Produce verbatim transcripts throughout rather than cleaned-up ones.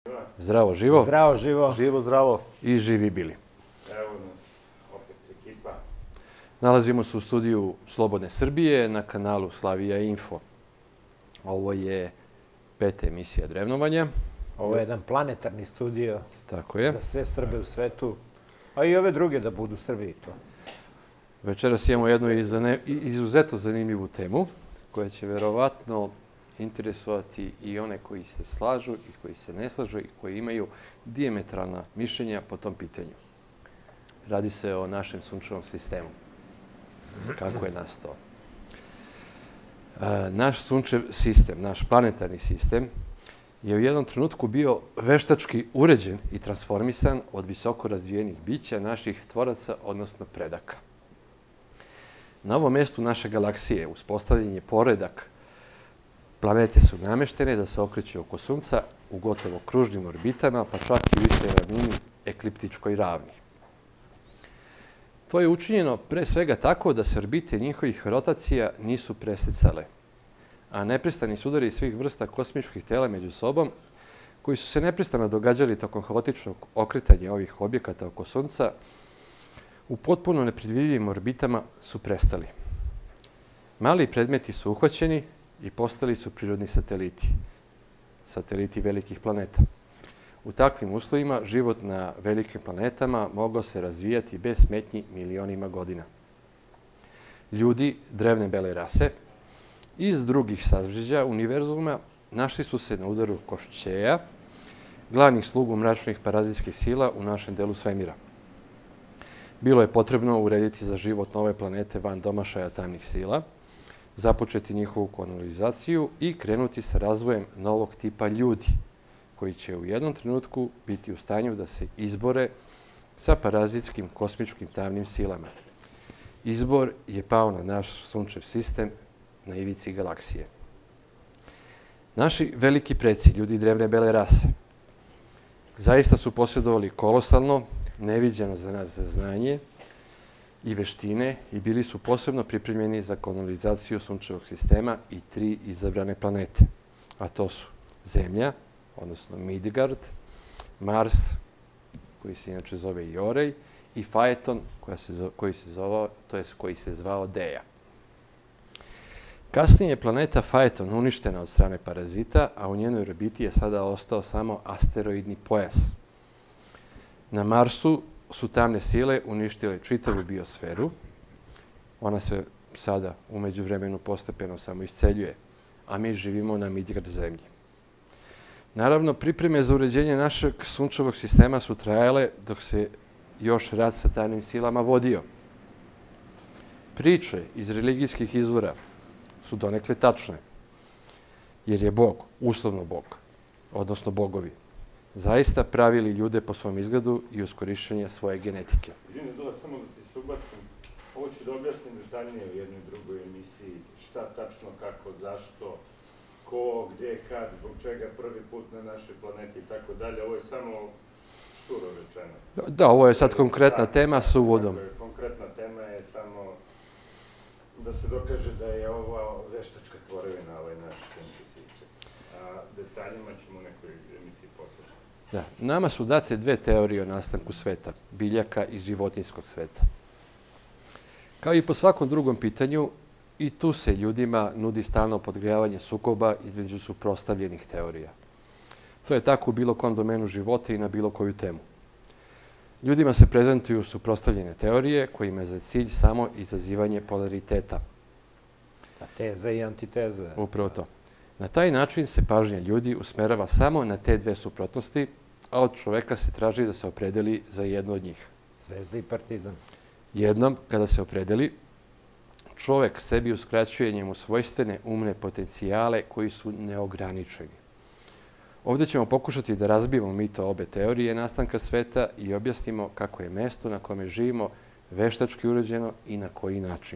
Zdravo, živo. Zdravo, živo. Živo, zdravo. I živi bili. Evo nas, opet ekipa. Nalazimo se u studiju Slobodne Srbije na kanalu Slavija Info. Ovo je peta emisija Drevnovanja. Ovo je jedan planetarni studio. Tako je. Za sve Srbe u svetu, a i ove druge da budu Srbi i to. Večeras imamo jednu izuzetno zanimljivu temu koja će verovatno interesovati i one koji se slažu i koji se ne slažu i koji imaju dijametralna mišljenja po tom pitanju. Radi se o našem sunčevom sistemu. Kako je nastao? Naš sunčev sistem, naš planetarni sistem je u jednom trenutku bio veštački uređen i transformisan od visoko razvijenih bića naših tvoraca, odnosno predaka. Na ovom mestu naše galaksije uspostavljen je poredak. Planete su nameštene da se okreću oko Sunca u gotovo kružnim orbitama, pa čak i u istoj ravnini ekliptičkoj ravni. To je učinjeno pre svega tako da se orbite njihovih rotacija nisu presecale, a neprestani sudari svih vrsta kosmičkih tela među sobom, koji su se neprestano događali tokom haotičnog okretanja ovih objekata oko Sunca, u potpuno nepredvidljivim orbitama su prestali. Mali predmeti su uhvaćeni i postali su prirodni sateliti, sateliti velikih planeta. U takvim uslovima život na velikim planetama mogao se razvijati bez smetnji milionima godina. Ljudi drevne bele rase iz drugih sazvežđa univerzuma našli su se na udaru Košćeja, glavnih slugu mračnih parazitskih sila u našem delu svemira. Bilo je potrebno urediti za život nove planete van domašaja tamnih sila, započeti njihovu kolonizaciju i krenuti sa razvojem novog tipa ljudi, koji će u jednom trenutku biti u stanju da se izbore sa parazitskim kosmičkim tamnim silama. Izbor je pao na naš sunčev sistem na ivici galaksije. Naši veliki preci, ljudi drevne bele rase, zaista su posjedovali kolosalno, neviđeno za nas znanje i veštine i bili su posebno pripremljeni za kolonizaciju sunčevog sistema i tri izabrane planete, a to su Zemlja, odnosno Midgard, Mars, koji se inače zove i Orej, i Faeton, koji se zvao, to jest koji se zvao Deja. Kasnije je planeta Faeton uništena od strane parazita, a u njenoj orbiti je sada ostao samo asteroidni pojas. Na Marsu su tamne sile uništile čitavu biosferu. Ona se sada u međuvremenu postepeno samo isceljuje, a mi živimo na Midgard zemlji. Naravno, pripreme za uređenje našeg sunčevog sistema su trajale dok se još rat sa tamnim silama vodio. Priče iz religijskih izvora su donekle tačne, jer je Bog, uslovno Bog, odnosno bogovi, zaista pravili ljude po svom izgledu i uz korišćenje svoje genetike. Izvini, Dula, samo da ti se ubacim. Ovo ću da objasnim detaljnije u jednoj drugoj emisiji. Šta tačno, kako, zašto, ko, gde, kad, zbog čega prvi put na našoj planeti i tako dalje. Ovo je samo šturo rečeno. Da, ovo je sad konkretna tema sa uvodom. Konkretna tema je samo da se dokaže da je ova veštačka tvorevina, ovaj naš sunčev sistem. A detaljima ćemo u nekoj emisiji posebno. Da, nama su date dve teorije o nastanku sveta, biljaka i životinjskog sveta. Kao i po svakom drugom pitanju, i tu se ljudima nudi stalno podgrejavanje sukoba između suprotstavljenih teorija. To je tako u bilo kom domenu života i na bilo koju temu. Ljudima se prezentuju suprotstavljene teorije kojima je za cilj samo izazivanje polariteta. A teza i antiteza. Upravo to. Na taj način se pažnja ljudi usmerava samo na te dve suprotnosti, a od čoveka se traži da se opredeli za jednu od njih. Zvezda i Partizan. Jednom, kada se opredeli, čovek sebi uskraćuje njemu svojstvene umne potencijale koji su neograničeni. Ovdje ćemo pokušati da razbijemo mito obe teorije nastanka sveta i objasnimo kako je mesto na kome živimo veštački uređeno i na koji način.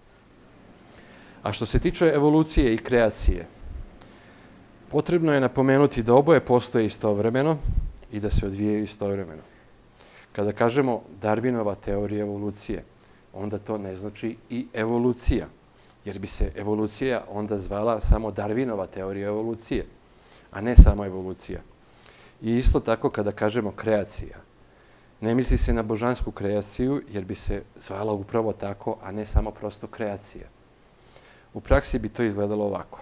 A što se tiče evolucije i kreacije, potrebno je napomenuti da oboje postoje istovremeno i da se odvijaju istovremeno. Kada kažemo Darwinova teorija evolucije, onda to ne znači i evolucija, jer bi se evolucija onda zvala samo Darwinova teorija evolucije, a ne samo evolucija. I isto tako kada kažemo kreacija, ne misli se na božansku kreaciju jer bi se zvala upravo tako, a ne samo prosto kreacija. U praksi bi to izgledalo ovako.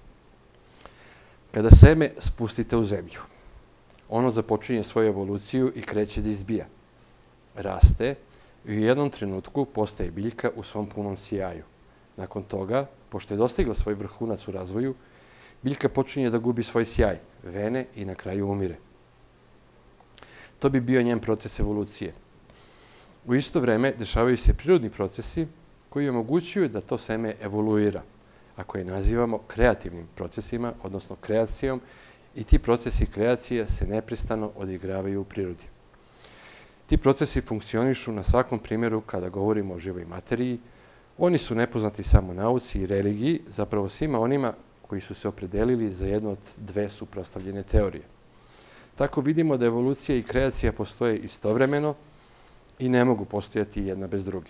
Kada seme spustite u zemlju, ono započinje svoju evoluciju i kreće da izbija. Raste i u jednom trenutku postaje biljka u svom punom sjaju. Nakon toga, pošto je dostigla svoj vrhunac u razvoju, biljka počinje da gubi svoj sjaj, vene i na kraju umire. To bi bio njen proces evolucije. U isto vreme dešavaju se prirodni procesi koji omogućuju da to seme evoluira, a koje nazivamo kreativnim procesima, odnosno kreacijom, i ti procesi kreacije se neprestano odigravaju u prirodi. Ti procesi funkcionišu na svakom primjeru kada govorimo o živoj materiji. Oni su nepoznati samo nauci i religiji, zapravo svima onima koji su se opredelili za jednu od dve suprotstavljene teorije. Tako vidimo da evolucija i kreacija postoje istovremeno i ne mogu postojati jedna bez druge.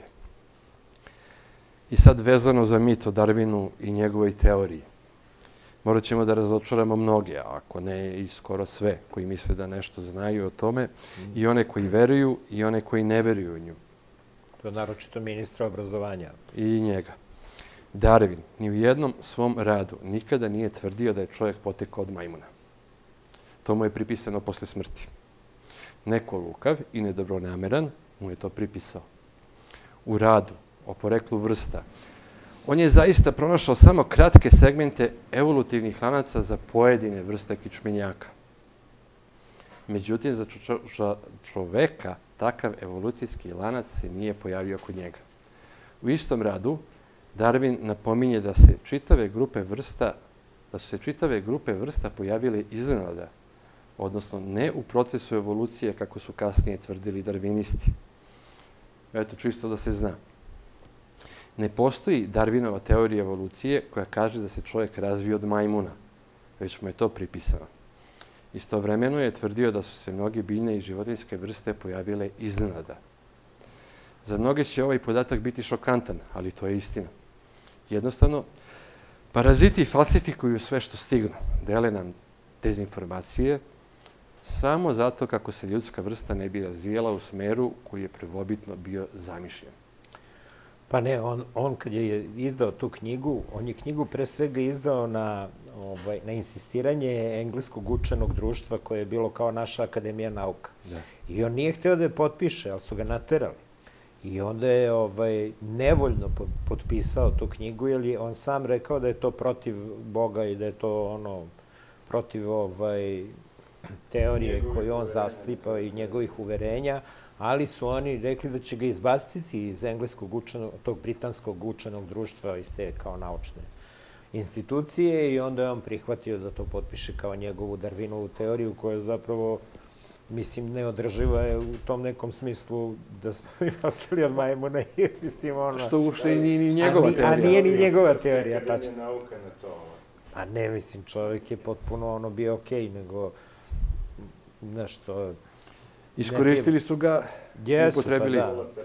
I sad vezano za mit o Darwinu i njegovoj teoriji. Morat ćemo da razočaramo mnoge, ako ne i skoro sve, koji misle da nešto znaju o tome, i one koji veruju i one koji ne veruju u nju. To je naročito ministra obrazovanja. I njega. Darwin ni u jednom svom radu nikada nije tvrdio da je čovjek potekao od majmuna. To mu je pripisano posle smrti. Neko lukav i nedobronameran mu je to pripisao. U radu o poreklu vrsta on je zaista pronašao samo kratke segmente evolutivnih lanaca za pojedine vrste kičmenjaka. Međutim, za čoveka takav evolucijski lanac se nije pojavio kod njega. U istom radu Darwin napominje da se čitave grupe vrsta, da su se čitave grupe vrsta pojavile iznenada, odnosno ne u procesu evolucije kako su kasnije tvrdili darvinisti. Eto, čisto da se zna. Ne postoji Darwinova teorija evolucije koja kaže da se čovjek razvio od majmuna, već mu je to pripisano. Istovremeno je tvrdio da su se mnoge biljne i životinjske vrste pojavile iznenada. Za mnoge će ovaj podatak biti šokantan, ali to je istina. Jednostavno, paraziti falsifikuju sve što stignu, dele nam dezinformacije, samo zato kako se ljudska vrsta ne bi razvijela u smeru koji je prvobitno bio zamišljen. Pa ne, on, on kad je izdao tu knjigu, on je knjigu pre svega izdao na, ovaj, na insistiranje engleskog učenog društva koje je bilo kao naša akademija nauka. Da. I on nije hteo da je potpiše, ali su ga naterali. I onda je ovaj, nevoljno potpisao tu knjigu, jer je on sam rekao da je to protiv Boga i da je to ono protiv ovaj, teorije koju on zastupa i njegovih uverenja, ali su oni rekli da će ga izbaciti iz engleskog učenog, tog britanskog učenog društva iz te kao naučne institucije, i onda je on prihvatio da to potpiše kao njegovu Darwinovu teoriju, koja je zapravo, mislim, neodrživa je u tom nekom smislu da smo i ostali od majmuna i mislim ono... Što ušte nije ni njegova teorija. A nije ni njegova teorija, tačno. Nauka na to. A ne, mislim, čovjek je potpuno ono bio okej, nego nešto... Iskoristili su ga i upotrebili.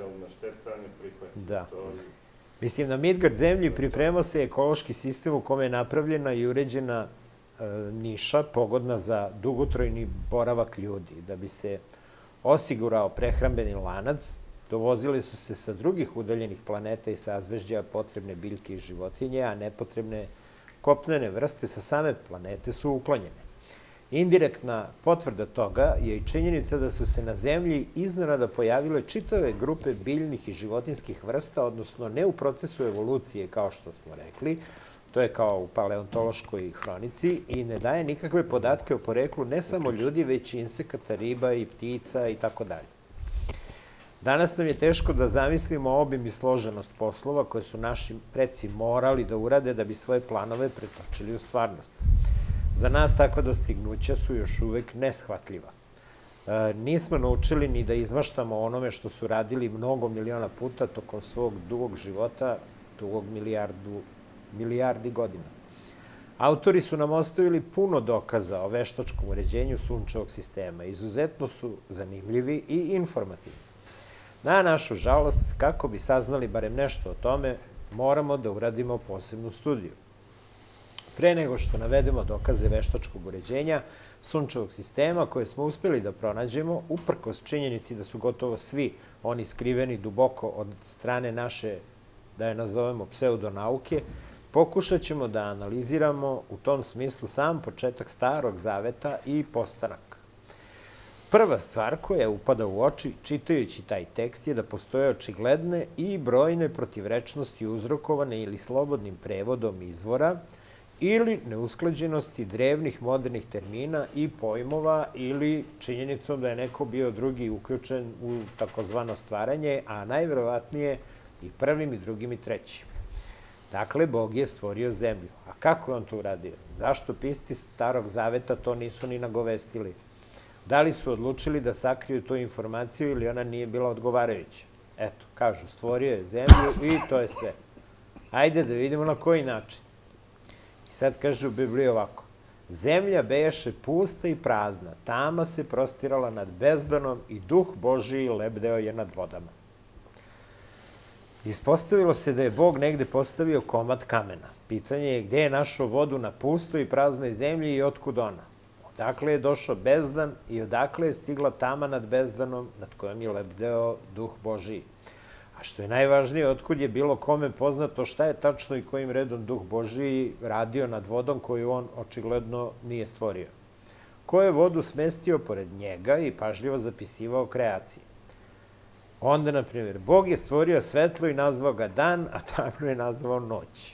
Da. Mislim, na Midgard zemlji pripremao se ekološki sistem u kome je napravljena i uređena niša pogodna za dugotrajni boravak ljudi. Da bi se osigurao prehrambeni lanac, dovozile su se sa drugih udaljenih planeta i sazvežđa potrebne biljke i životinje, a nepotrebne kopnene vrste sa same planete su uklanjene. Indirektna potvrda toga je i činjenica da su se na Zemlji iznenada pojavile čitave grupe biljnih i životinskih vrsta, odnosno ne u procesu evolucije, kao što smo rekli, to je kao u paleontološkoj hronici, i ne daje nikakve podatke o poreklu ne samo ljudi, već i insekata, riba i ptica i tako dalje. Danas nam je teško da zamislimo obim i složenost poslova koje su naši preci morali da urade da bi svoje planove pretočili u stvarnost. Za nas takva dostignuća su još uvek neshvatljiva. Nismo naučili ni da izmaštamo onome što su radili mnogo miliona puta tokom svog dugog života, dugog milijardu, milijardi godina. Autori su nam ostavili puno dokaza o veštačkom uređenju sunčevog sistema. Izuzetno su zanimljivi i informativni. Na našu žalost, kako bi saznali barem nešto o tome, moramo da uradimo posebnu studiju. Pre nego što navedemo dokaze veštačkog uređenja sunčevog sistema koje smo uspeli da pronađemo, uprkos činjenici da su gotovo svi oni skriveni duboko od strane naše, da je nazovemo, pseudonauke, pokušat ćemo da analiziramo u tom smislu sam početak Starog zaveta i postanak. Prva stvar koja upada u oči čitajući taj tekst je da postoje očigledne i brojne protivrečnosti uzrokovane ili slobodnim prevodom izvora ili neusklađenosti drevnih modernih termina i pojmova ili činjenicom da je neko bio drugi uključen u takozvano stvaranje, a najverovatnije i prvim i drugim i trećim. Dakle, Bog je stvorio zemlju. A kako je on to uradio? Zašto pisci Starog zaveta to nisu ni nagovestili? Da li su odlučili da sakriju tu informaciju ili ona nije bila odgovarajuća? Eto, kažu, stvorio je zemlju i to je sve. Ajde da vidimo na koji način. I sad kaže u Bibliji ovako. Zemlja beše pusta i prazna, tama se prostirala nad bezdanom i duh Božiji lebdeo je nad vodama. Ispostavilo se da je Bog negde postavio komad kamena. Pitanje je gde je našao vodu na pustoj i praznoj zemlji i otkud ona? Odakle je došao bezdan i odakle je stigla tama nad bezdanom nad kojom je lebdeo duh Božiji? A što je najvažnije, otkud je bilo kome poznato šta je tačno i kojim redom duh Božiji radio nad vodom koju on očigledno nije stvorio? Ko je vodu smestio pored njega i pažljivo zapisivao kreacije? Onda, na primjer, Bog je stvorio svetlo i nazvao ga dan, a tamno je nazvao noć.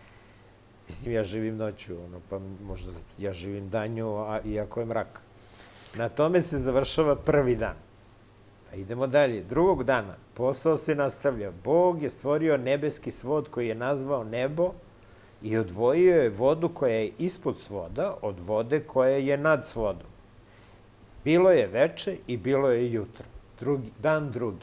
Mislim, ja živim noću, ono, pa možda ja živim danju, a iako je mrak. Na tome se završava prvi dan. Pa idemo dalje. Drugog dana posao se nastavlja. Bog je stvorio nebeski svod koji je nazvao nebo i odvojio je vodu koja je ispod svoda od vode koja je nad svodom. Bilo je veče i bilo je jutro. Drugi, dan drugi.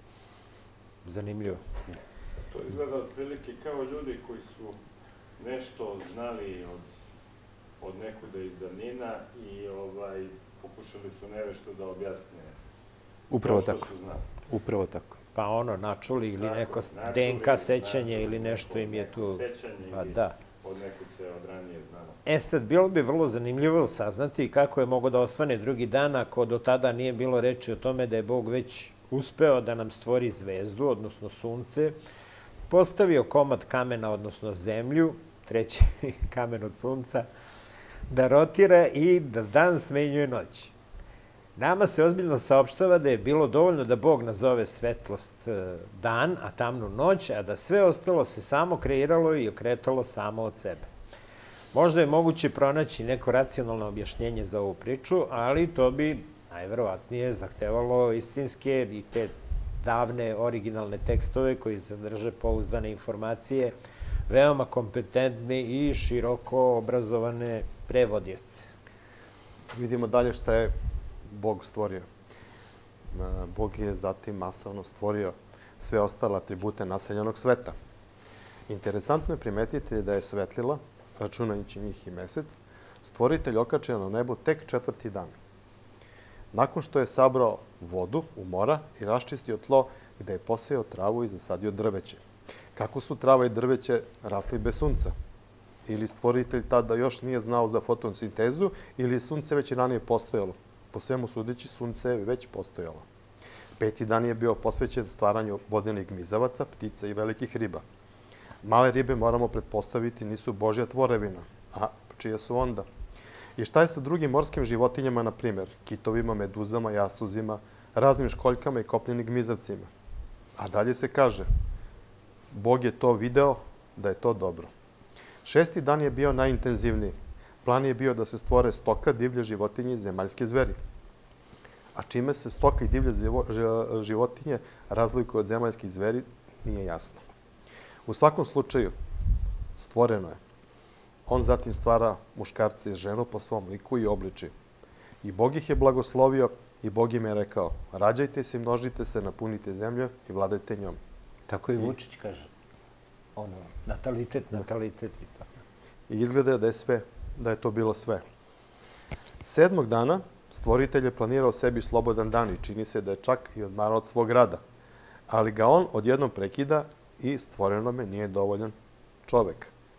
Zanimljivo. To izgleda otprilike kao ljudi koji su nešto znali od, od nekuda iz davnina i ovaj, pokušali su nevešto da objasne Upravo to što tako. su znali. Upravo tako. Pa ono, načuli ili Tako, neko načuli, D N K sećanje načuli, ili nešto im je neko tu... sećanje Pa ili da. od nekud se od ranije znalo. E sad, bilo bi vrlo zanimljivo saznati kako je mogo da osvane drugi dan ako do tada nije bilo reči o tome da je Bog već uspeo da nam stvori zvezdu, odnosno sunce, postavio komad kamena, odnosno zemlju, treći kamen od sunca, da rotira i da dan smenjuje noć. Nama se ozbiljno saopštava da je bilo dovoljno da Bog nazove svetlost dan, a tamnu noć, a da sve ostalo se samo kreiralo i okretalo samo od sebe. Možda je moguće pronaći neko racionalno objašnjenje za ovu priču, ali to bi najverovatnije zahtevalo istinske i te davne originalne tekstove koji sadrže pouzdane informacije, veoma kompetentni i široko obrazovane prevodioce. Vidimo dalje šta je Bog stvorio. Bog je zatim masovno stvorio sve ostale atribute naseljenog sveta. Interesantno je primetiti da je svetlila, računajući njih i mesec, stvoritelj okačio na nebu tek četvrti dan. Nakon što je sabrao vodu u mora i raščistio tlo gde je posejao travu i zasadio drveće. Kako su trava i drveće rasli bez sunca? Ili stvoritelj tada još nije znao za fotosintezu ili je sunce već ranije postojalo? Po svemu sudeći, sunce je već postojalo. Peti dan je bio posvećen stvaranju vodenih gmizavaca, ptica i velikih riba. Male ribe, moramo pretpostaviti, nisu Božja tvorevina. A čije su onda? I šta je sa drugim morskim životinjama, na primjer, kitovima, meduzama, jastuzima, raznim školjkama i kopnenim gmizavcima? A dalje se kaže, Bog je to video da je to dobro. Šesti dan je bio najintenzivniji. Plan je bio da se stvore stoka, divlje životinje i zemaljske zveri. A čime se stoka i divlje životinje razlikuju od zemaljskih zveri, nije jasno. U svakom slučaju, stvoreno je. On zatim stvara muškarce i ženu po svom liku i obličaju. I Bog ih je blagoslovio i Bog im je rekao, rađajte se i množite se, napunite zemlju i vladajte njom. Tako i Vučić kaže. Ono, natalitet, natalitet i tako. I izgleda da je sve, da je to bilo sve. Sedmog dana stvoritelj je planirao sebi slobodan dan i čini se da je čak i odmarao od svog rada. Ali ga on odjednom prekida i stvorenome nije dovoljan čovek.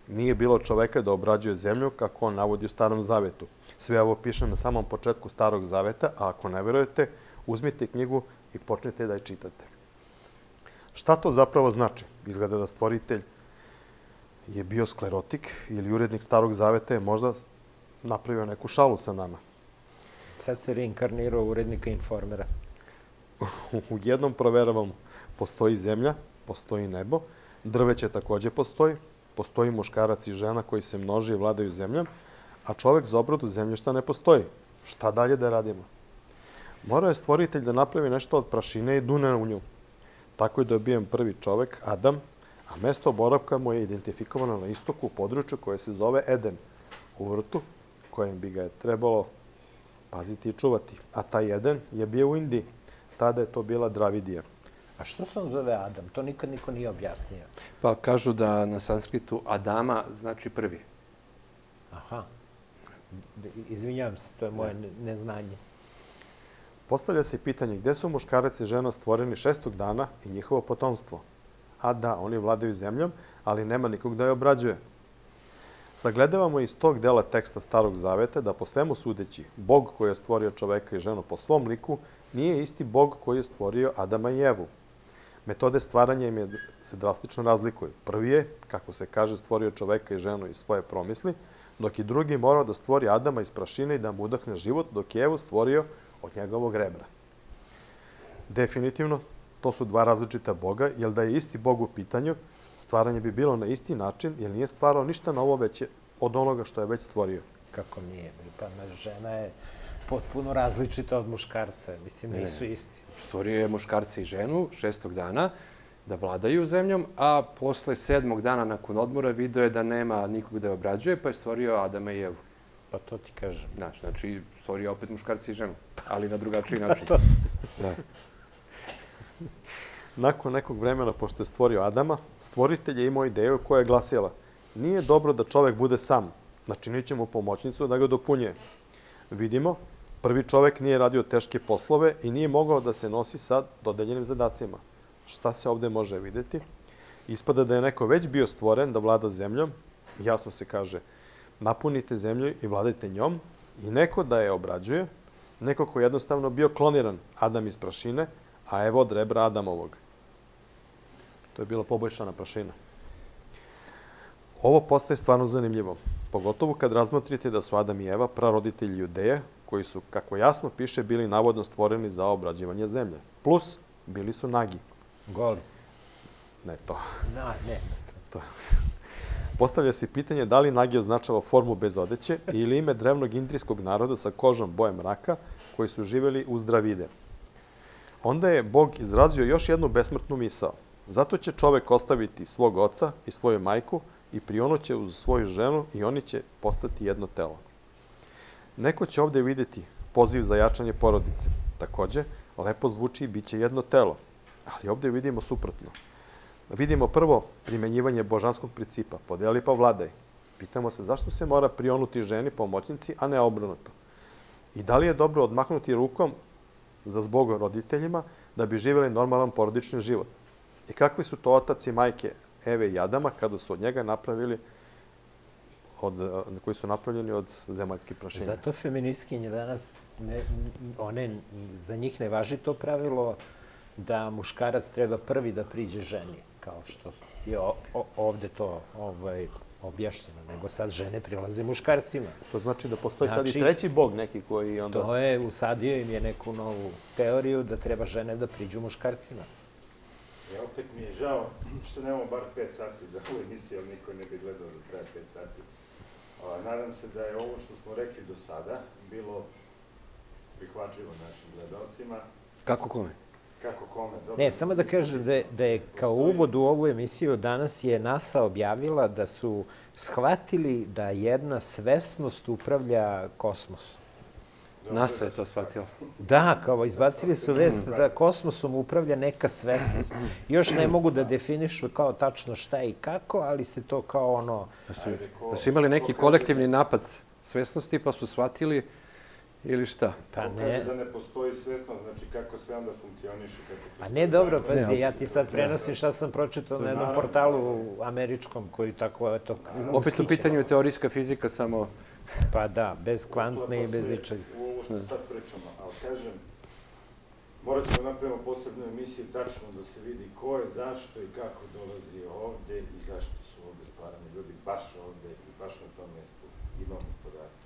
Nije bilo čoveka da obrađuje zemlju, kako on navodi u Starom zavetu. Sve ovo piše na samom početku Starog zaveta, a ako ne verujete, uzmite knjigu i počnite da je čitate. Šta to zapravo znači? Izgleda da stvoritelj je bio sklerotik ili urednik Starog zaveta je možda napravio neku šalu sa nama. Sad se reinkarnirao urednika Informera. U jednom proveravom postoji zemlja, postoji nebo, drveće takođe postoji, postoji muškarac i žena koji se množe i vladaju zemljom, a čovek za obradu zemljišta ne postoji. Šta dalje da radimo? Morao je stvoritelj da napravi nešto od prašine i dune u nju. Tako je dobijen prvi čovek, Adam, a mesto boravka mu je identifikovano na istoku u području koje se zove Eden, u vrtu kojem bi ga je trebalo paziti i čuvati. A taj Eden je bio u Indiji. Tada je to bila Dravidija. A što se on zove Adam? To nikad niko nije objasnio. Pa kažu da na sanskritu Adama znači prvi. Aha. Izvinjavam se, to je moje neznanje. Postavlja se pitanje gde su muškarac i žena stvoreni šestog dana i njihovo potomstvo. A da, oni vladaju zemljom, ali nema nikog da je obrađuje. Sagledavamo iz tog dela teksta Starog zaveta da po svemu sudeći, Bog koji je stvorio čoveka i ženu po svom liku, nije isti Bog koji je stvorio Adama i Evu. Metode stvaranja im je, se drastično razlikuju. Prvi je, kako se kaže, stvorio čoveka i ženu iz svoje promisli, dok i drugi morao da stvori Adama iz prašine i da mu udahne život, dok je Evu stvorio od njegovog rebra. Definitivno, to su dva različita Boga, jer da je isti Bog u pitanju, stvaranje bi bilo na isti način, jer nije stvarao ništa novo već od onoga što je već stvorio. Kako nije? Pa žena je potpuno različita od muškarca. Mislim, nisu isti. Stvorio je muškarca i ženu šestog dana da vladaju zemljom, a posle sedmog dana nakon odmora video je da nema nikog da je obrađuje, pa je stvorio Adama i Evu. Pa to ti kažem. Znači, znači stvorio opet muškarca i ženu, ali na drugačiji način. Da. Nakon nekog vremena, pošto je stvorio Adama, stvoritelj je imao ideju koja je glasila: nije dobro da čovek bude sam, načinit će mu pomoćnicu da ga dopunjuje. Vidimo, prvi čovek nije radio teške poslove i nije mogao da se nosi sa dodeljenim zadacima. Šta se ovde može videti? Ispada da je neko već bio stvoren da vlada zemljom, jasno se kaže, napunite zemlju i vladajte njom, i neko da je obrađuje, neko ko je jednostavno bio kloniran, Adam iz prašine, a Evo od rebra Adamovog. To je bila poboljšana prašina. Ovo postaje stvarno zanimljivo, pogotovo kad razmotrite da su Adam i Eva praroditelji Judeje, koji su, kako jasno piše, bili navodno stvoreni za obrađivanje zemlje. Plus, bili su nagi. Goli. Ne to. Na, ne. To. Postavlja se pitanje da li nagi označava formu bez odeće ili ime drevnog indijskog naroda sa kožom boje mraka koji su živjeli uz Dravide. Onda je Bog izrazio još jednu besmrtnu misao. Zato će čovek ostaviti svog oca i svoju majku i prionuće uz svoju ženu i oni će postati jedno telo. Neko će ovde videti poziv za jačanje porodice. Takođe, lepo zvuči i bit će jedno telo. Ali ovde vidimo suprotno. Vidimo prvo primenjivanje božanskog principa, podeli pa vladaj. Pitamo se zašto se mora prionuti ženi pomoćnici, a ne obrnuto. I da li je dobro odmahnuti rukom za zbog roditeljima da bi živjeli normalan porodični život? I kakvi su to otac i majke Eve i Adama kada su od njega napravili, od, koji su napravljeni od zemaljskih prašina? Zato feministkinje danas, ne, one, za njih ne važi to pravilo da muškarac treba prvi da priđe ženi, kao što je o, o, ovde to ovaj, objašnjeno, nego sad žene prilaze muškarcima. To znači da postoji znači, sad i treći bog neki koji onda... To je, usadio im je neku novu teoriju da treba žene da priđu muškarcima. Ja opet mi je žao što nemamo bar pet sati za ovu emisiju, ali niko ne bi gledao da traje pet sati. A, nadam se da je ovo što smo rekli do sada bilo prihvatljivo našim gledalcima. Kako kome? Kako kome? Dobro. Ne, samo da kažem da je, da je kao uvod u ovu emisiju danas je NASA objavila da su shvatili da jedna svesnost upravlja kosmosom. NASA je to shvatila. Da, kao izbacili su vest da kosmosom upravlja neka svesnost. Još ne mogu da definišu kao tačno šta i kako, ali se to kao ono... Da su, da su imali neki kolektivni napad svesnosti pa su shvatili ili šta? Pa To ne. kaže da ne postoji svesno, znači kako sve onda funkcioniše. Pa ne, dobro, Ne, pazi, ali- ja ti sad prenosim šta sam pročitao na jednom naravno. portalu američkom koji tako, eto, Opet u uskiće. pitanju je teorijska fizika, samo... Pa da, bez kvantne i bez sve ičega. U ovo što sad pričamo, ali kažem, morat ćemo napravimo posebnu emisiju tačno da se vidi ko je, zašto i kako dolazi ovde i zašto su ovde stvarani ljudi baš ovde i baš na tom mjestu. Imamo podatke.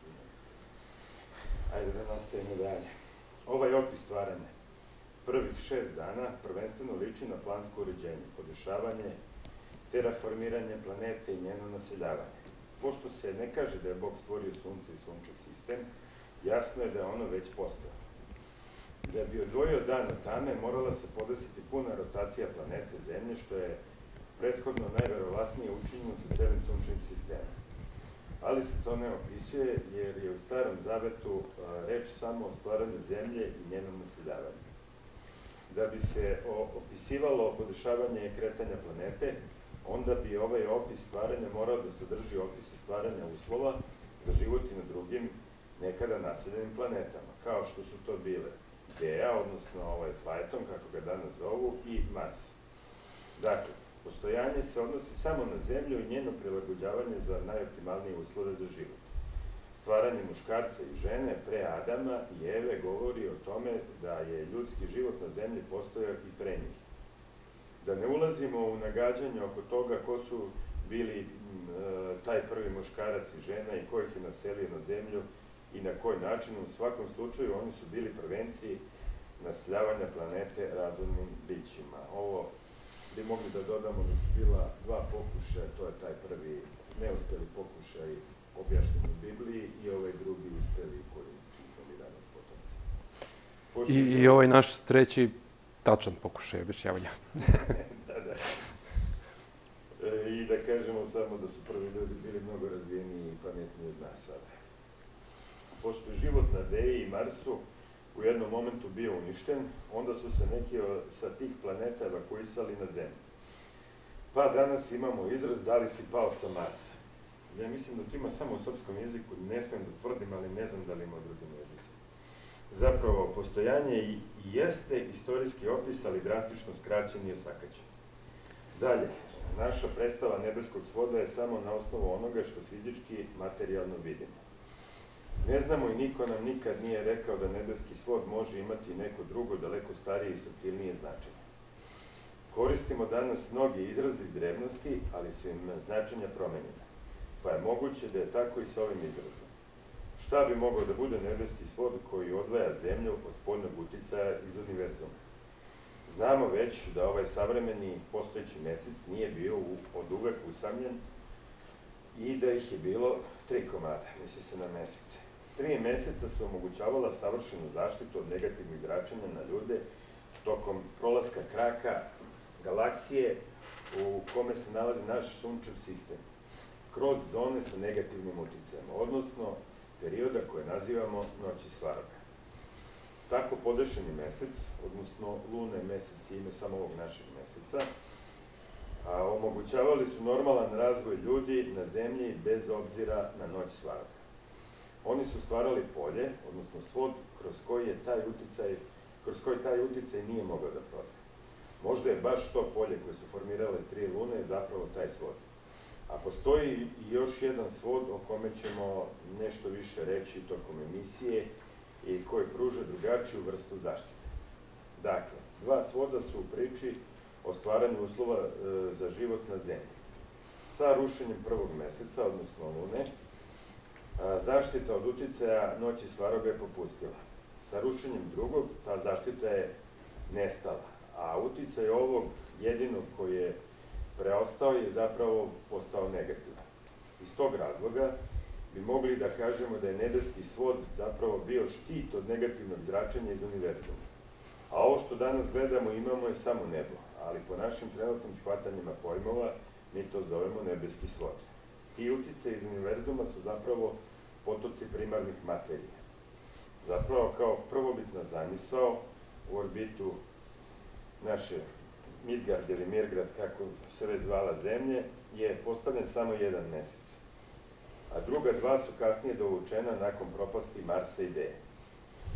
Ajde da nastavimo dalje. Ovaj opis stvaranja prvih šest dana prvenstveno liči na plansko uređenje, podešavanje, terraformiranje planete i njeno naseljavanje. Pošto se ne kaže da je Bog stvorio sunce i sunčev sistem, jasno je da je ono već postojalo. Da bi odvojio dan od tame, morala se podesiti puna rotacija planete Zemlje, što je prethodno najverovatnije učinjeno sa celim sunčevim sistemom. Ali se to ne opisuje, jer je u Starom Zavetu reč samo o stvaranju Zemlje i njenom naseljavanju. Da bi se opisivalo podešavanje kretanja planete, onda bi ovaj opis stvaranja morao da sadrži opise stvaranja uslova za život i na drugim nekada naseljenim planetama, kao što su to bile Gea, odnosno ovaj Phaeton, kako ga danas zovu, i Mars. Dakle, postojanje se odnosi samo na Zemlju i njeno prilagođavanje za najoptimalnije uslove za život. Stvaranje muškarca i žene pre Adama i Eve govori o tome da je ljudski život na Zemlji postojao i pre njih. Da ne ulazimo u nagađanje oko toga ko su bili m, taj prvi muškarac i žena i ko ih je naselio na Zemlju i na koji način, u svakom slučaju oni su bili prvenci naseljavanja planete razumnim bićima. Ovo bi mogli da dodamo da su bila dva pokušaja, to je taj prvi neuspeli pokušaj objašnjen u Bibliji i ovaj drugi uspeli koji čisto mi danas potomci. Pošto I, žele- I ovaj naš treći tačan pokušaj objašnjavanja. da, da. E, I da kažemo samo da su prvi ljudi bili mnogo razvijeniji i pametniji od nas sada. Pošto je život na Deji i Marsu u jednom momentu bio uništen, onda su se neki sa tih planeta evakuisali na Zemlju. Pa danas imamo izraz da li si pao sa Marsa. Ja mislim da to ima samo u srpskom jeziku, ne smijem da tvrdim, ali ne znam da li ima u drugim jezicima. Zapravo, postojanje i jeste istorijski opis, ali drastično skraćen i osakaćen. Dalje, naša predstava nebeskog svoda je samo na osnovu onoga što fizički, materijalno vidimo. Ne znamo i niko nam nikad nije rekao da nebeski svod može imati neko drugo, daleko starije i suptilnije značenje. Koristimo danas mnogi izrazi iz drevnosti, ali su im značenja promenjena, pa je moguće da je tako i sa ovim izrazom. Šta bi mogao da bude nebeski svod koji odvaja Zemlju od spoljnog uticaja iz univerzuma? Znamo već da ovaj savremeni postojeći mesec nije bio od uvek usamljen i da ih je bilo tri komada, misli se na mesece. Tri meseca su omogućavala savršenu zaštitu od negativnih zračenja na ljude tokom prolaska kraka galaksije u kome se nalazi naš sunčev sistem, kroz zone sa negativnim uticajem, odnosno perioda koje nazivamo noći svaroga. Tako podešeni mesec, odnosno lune mesec je ime samo ovog našeg meseca, a omogućavali su normalan razvoj ljudi na Zemlji bez obzira na noć svaroga. Oni su stvarali polje, odnosno svod, kroz koji je taj uticaj, kroz koji taj uticaj nije mogao da prođe. Možda je baš to polje koje su formirale tri lune zapravo taj svod. A postoji i još jedan svod o kome ćemo nešto više reći tokom emisije i koji pruža drugačiju vrstu zaštite. Dakle, dva svoda su u priči o stvaranju uslova e, za život na Zemlji. Sa rušenjem prvog meseca, odnosno lune, a, zaštita od uticaja noći svaroga je popustila. Sa rušenjem drugog, ta zaštita je nestala, a uticaj ovog jedinog koji je preostao je zapravo postao negativan. Iz tog razloga bi mogli da kažemo da je nebeski svod zapravo bio štit od negativnog zračenja iz univerzuma. A ovo što danas gledamo imamo je samo nebo, ali po našim trenutnim shvatanjima pojmova mi to zovemo nebeski svod. Ti utice iz univerzuma su zapravo potoci primarnih materija. Zapravo kao prvobitna zamisao u orbitu naše Midgard ili Mirgrad, kako se već zvala Zemlje, je postavljen samo jedan mesec. A druga dva su kasnije dovučena nakon propasti Marsa i Deje.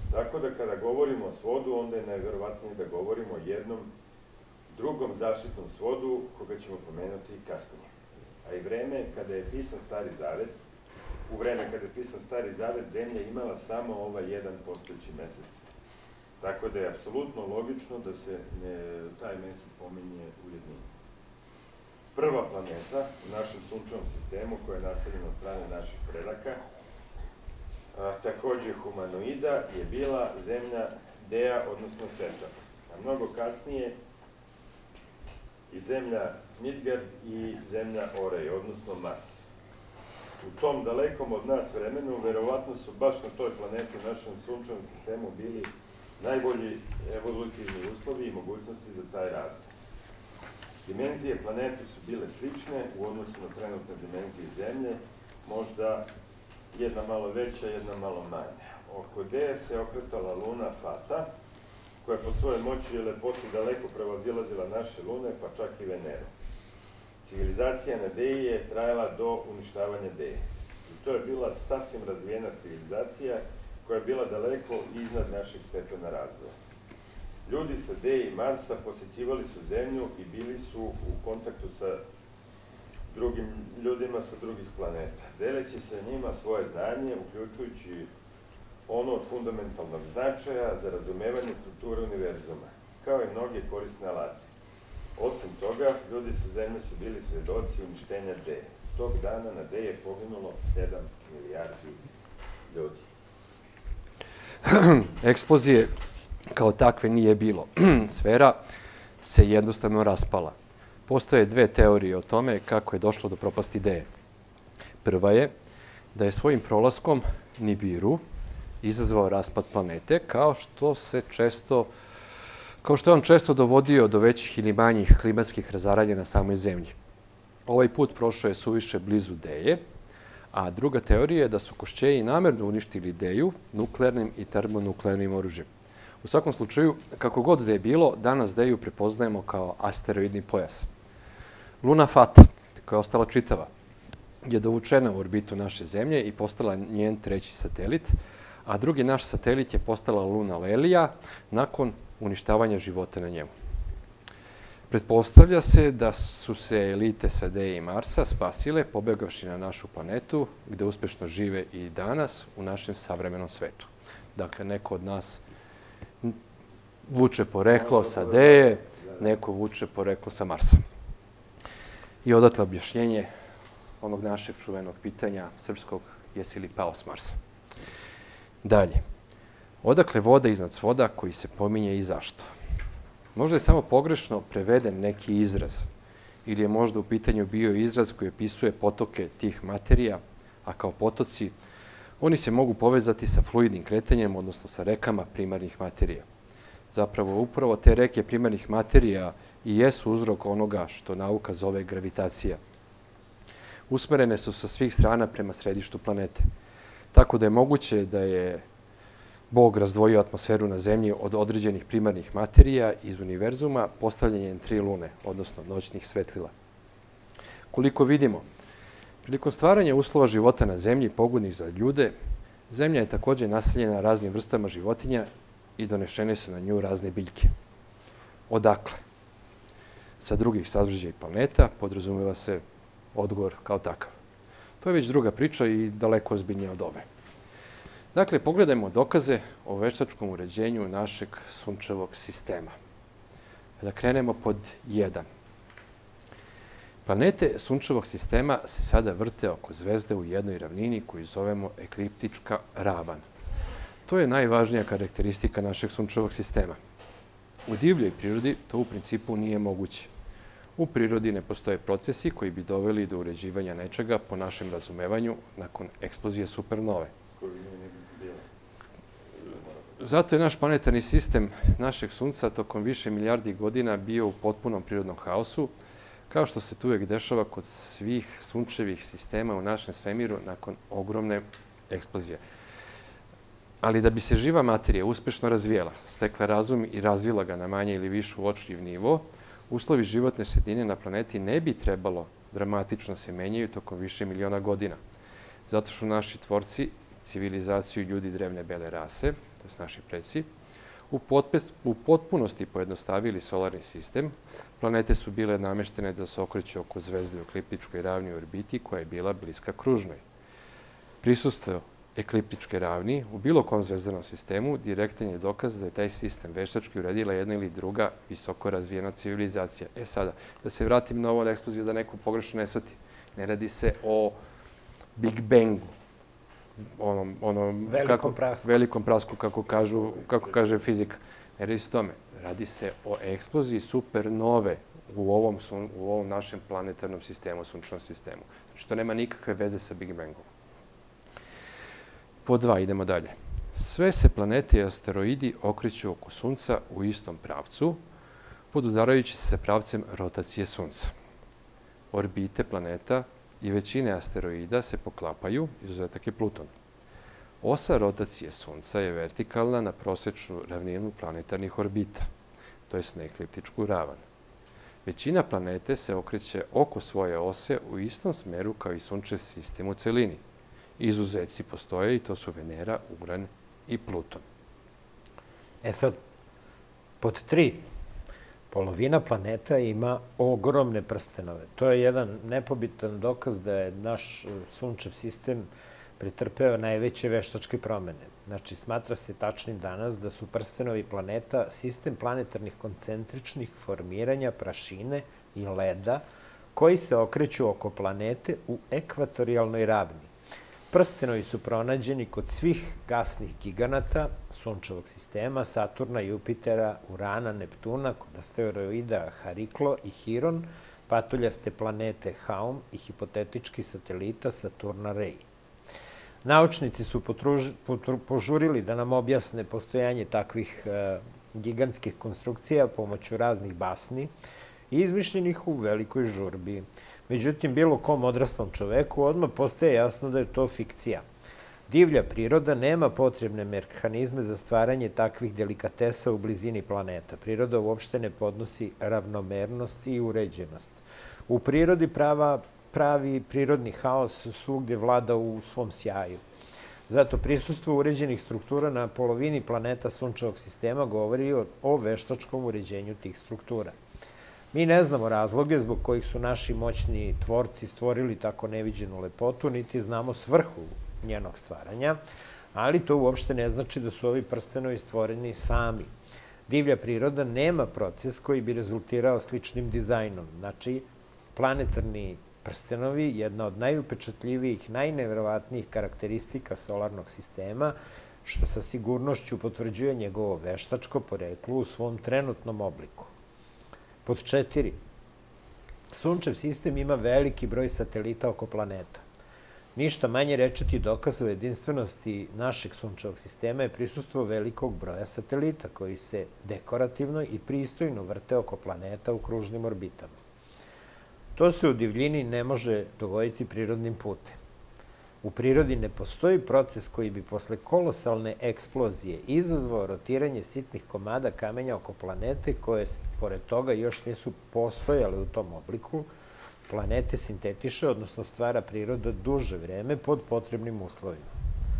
Tako da kada govorimo o svodu, onda je najverovatnije da govorimo o jednom drugom zaštitnom svodu, koga ćemo pomenuti kasnije. A i vreme kada je pisan Stari Zavet, u vreme kada je pisan Stari Zavet, zemlja imala samo ovaj jedan postojeći mesec. Tako da je apsolutno logično da se taj mesec pominje u jednini. Prva planeta u našem sunčevom sistemu, koja je naseljena od strane naših predaka, takođe humanoida, je bila zemlja Dea, odnosno Feta. A mnogo kasnije i zemlja Midgard i zemlja Orej, odnosno Mars. U tom dalekom od nas vremenu, verovatno su baš na toj planeti u našem sunčevom sistemu bili najbolji evolutivni uslovi i mogućnosti za taj razvoj. Dimenzije planete su bile slične u odnosu na trenutne dimenzije Zemlje, možda jedna malo veća, jedna malo manja. Oko Deje se okretala luna Fata, koja je po svojoj moći i lepoti daleko prevazilazila naše lune, pa čak i Veneru. Civilizacija na Deji je trajala do uništavanja Deje. I to je bila sasvim razvijena civilizacija koja je bila daleko iznad naših stepena razvoja. Ljudi sa Deje i Marsa posećivali su Zemlju i bili su u kontaktu sa drugim ljudima sa drugih planeta, deleći sa njima svoje znanje, uključujući ono od fundamentalnog značaja za razumevanje strukture univerzuma, kao i mnoge korisne alate. Osim toga, ljudi sa Zemlje su bili svedoci uništenja Deje. Tog dana na Deji je poginulo sedam milijardi ljudi. Eksplozije kao takve nije bilo. Sfera se jednostavno raspala. Postoje dve teorije o tome kako je došlo do propasti Deje. Prva je da je svojim prolaskom Nibiru izazvao raspad planete, kao što se često, kao što je on često dovodio do većih ili manjih klimatskih razaranja na samoj Zemlji. Ovaj put prošao je suviše blizu Deje, a druga teorija je da su Košćeji namerno uništili Deju nuklearnim i termonuklearnim oružjem. U svakom slučaju, kako god da je bilo, danas Deju prepoznajemo kao asteroidni pojas. Luna Fata, koja je ostala čitava, je dovučena u orbitu naše Zemlje i postala njen treći satelit, a drugi naš satelit je postala Luna Lelija nakon uništavanja života na njemu. Pretpostavlja se da su se elite sa Deje i Marsa spasile pobegavši na našu planetu, gde uspešno žive i danas u našem savremenom svetu. Dakle, neko od nas vuče poreklo sa Deje, neko vuče poreklo sa Marsa. I odatle objašnjenje onog našeg čuvenog pitanja srpskog, jesi li pao s Marsa? Dalje, odakle voda iznad svoda koji se pominje i zašto? Možda je samo pogrešno preveden neki izraz ili je možda u pitanju bio izraz koji opisuje potoke tih materija, a kao potoci oni se mogu povezati sa fluidnim kretanjem, odnosno sa rekama primarnih materija. Zapravo, upravo te reke primarnih materija i jesu uzrok onoga što nauka zove gravitacija. Usmerene su sa svih strana prema središtu planete. Tako da je moguće da je Bog razdvojio atmosferu na Zemlji od određenih primarnih materija iz univerzuma postavljanjem tri lune, odnosno noćnih svetlila. Koliko vidimo, prilikom stvaranja uslova života na Zemlji pogodnih za ljude, Zemlja je takođe naseljena raznim vrstama životinja i donešene su na nju razne biljke. Odakle? Sa drugih sadržaja planeta podrazumeva se odgovor kao takav. To je već druga priča i daleko ozbiljnija od ove. Dakle, pogledajmo dokaze o veštačkom uređenju našeg sunčevog sistema. Da krenemo pod jedan. Planete sunčevog sistema se sada vrte oko zvezde u jednoj ravnini koju zovemo ekliptička ravan. To je najvažnija karakteristika našeg sunčevog sistema. U divljoj prirodi to u principu nije moguće. U prirodi ne postoje procesi koji bi doveli do uređivanja nečega po našem razumevanju nakon eksplozije supernove. Zato je naš planetarni sistem našeg Sunca tokom više milijardi godina bio u potpunom prirodnom haosu, kao što se tu uvek dešava kod svih sunčevih sistema u našem svemiru nakon ogromne eksplozije. Ali da bi se živa materija uspešno razvijela, stekla razum i razvila ga na manje ili višu uočljiv nivo, uslovi životne sredine na planeti ne bi trebalo dramatično se menjaju tokom više miliona godina. Zato što naši tvorci civilizaciju ljudi drevne bele rase, to je naši preci, u potpunosti pojednostavili solarni sistem. Planete su bile nameštene da se okreću oko zvezde u ekliptičkoj ravni u orbiti koja je bila bliska kružnoj. Prisustvo ekliptičke ravni u bilo kom zvezdanom sistemu direktan je dokaz da je taj sistem veštački uredila jedna ili druga visoko razvijena civilizacija. E sada, da se vratim na ovo eksploziju, da neko pogrešno ne shvati. Ne radi se o Big Bangu, onom, onom velikom kako, prasku, velikom prasku kako, kažu, kako kaže fizika. Ne radi se tome. Radi se o eksploziji supernove u ovom, sun, u ovom našem planetarnom sistemu, sunčanom sistemu. Znači, to nema nikakve veze sa Big Bangom. Po dva, idemo dalje. Sve se planete i asteroidi okreću oko Sunca u istom pravcu, podudarajući se pravcem rotacije Sunca. Orbite planeta i većine asteroida se poklapaju, izuzetak je Pluton. Osa rotacije Sunca je vertikalna na prosečnu ravninu planetarnih orbita, to je na ekliptičku ravan. Većina planete se okreće oko svoje ose u istom smeru kao i Sunčev sistem u celini. Izuzeci postoje i to su Venera, Uran i Pluton. E sad, pod tri, polovina planeta ima ogromne prstenove. To je jedan nepobitan dokaz da je naš Sunčev sistem pretrpeo najveće veštačke promene. Znači, smatra se tačnim danas da su prstenovi planeta sistem planetarnih koncentričnih formiranja prašine i leda koji se okreću oko planete u ekvatorijalnoj ravni. Prstenovi su pronađeni kod svih gasnih giganata Sunčevog sistema, Saturna, Jupitera, Urana, Neptuna, kod asteroida Hariklo i Hiron, patuljaste planete Haum i hipotetički satelita Saturna Rei. Naučnici su potruž, potru, požurili da nam objasne postojanje takvih e, gigantskih konstrukcija pomoću raznih basni i izmišljenih u velikoj žurbi. Međutim, bilo kom odraslom čoveku odmah postaje jasno da je to fikcija. Divlja priroda nema potrebne mehanizme za stvaranje takvih delikatesa u blizini planeta. Priroda uopšte ne podnosi ravnomernost i uređenost. U prirodi prava, pravi prirodni haos svugde vlada u svom sjaju. Zato prisustvo uređenih struktura na polovini planeta Sunčevog sistema govori o, o veštačkom uređenju tih struktura. Mi ne znamo razloge zbog kojih su naši moćni tvorci stvorili tako neviđenu lepotu, niti znamo svrhu njenog stvaranja, ali to uopšte ne znači da su ovi prstenovi stvoreni sami. Divlja priroda nema proces koji bi rezultirao sličnim dizajnom. Znači, planetarni prstenovi, jedna od najupečatljivijih, najneverovatnijih karakteristika solarnog sistema, što sa sigurnošću potvrđuje njegovo veštačko poreklo u svom trenutnom obliku. Pod četiri. Sunčev sistem ima veliki broj satelita oko planeta. Ništa manje rečiti dokaz o jedinstvenosti našeg Sunčevog sistema je prisustvo velikog broja satelita koji se dekorativno i pristojno vrte oko planeta u kružnim orbitama. To se u divljini ne može dogoditi prirodnim putem. U prirodi ne postoji proces koji bi posle kolosalne eksplozije izazvao rotiranje sitnih komada kamenja oko planete koje, pored toga, još nisu postojale u tom obliku. Planete sintetiše, odnosno stvara priroda duže vreme pod potrebnim uslovima.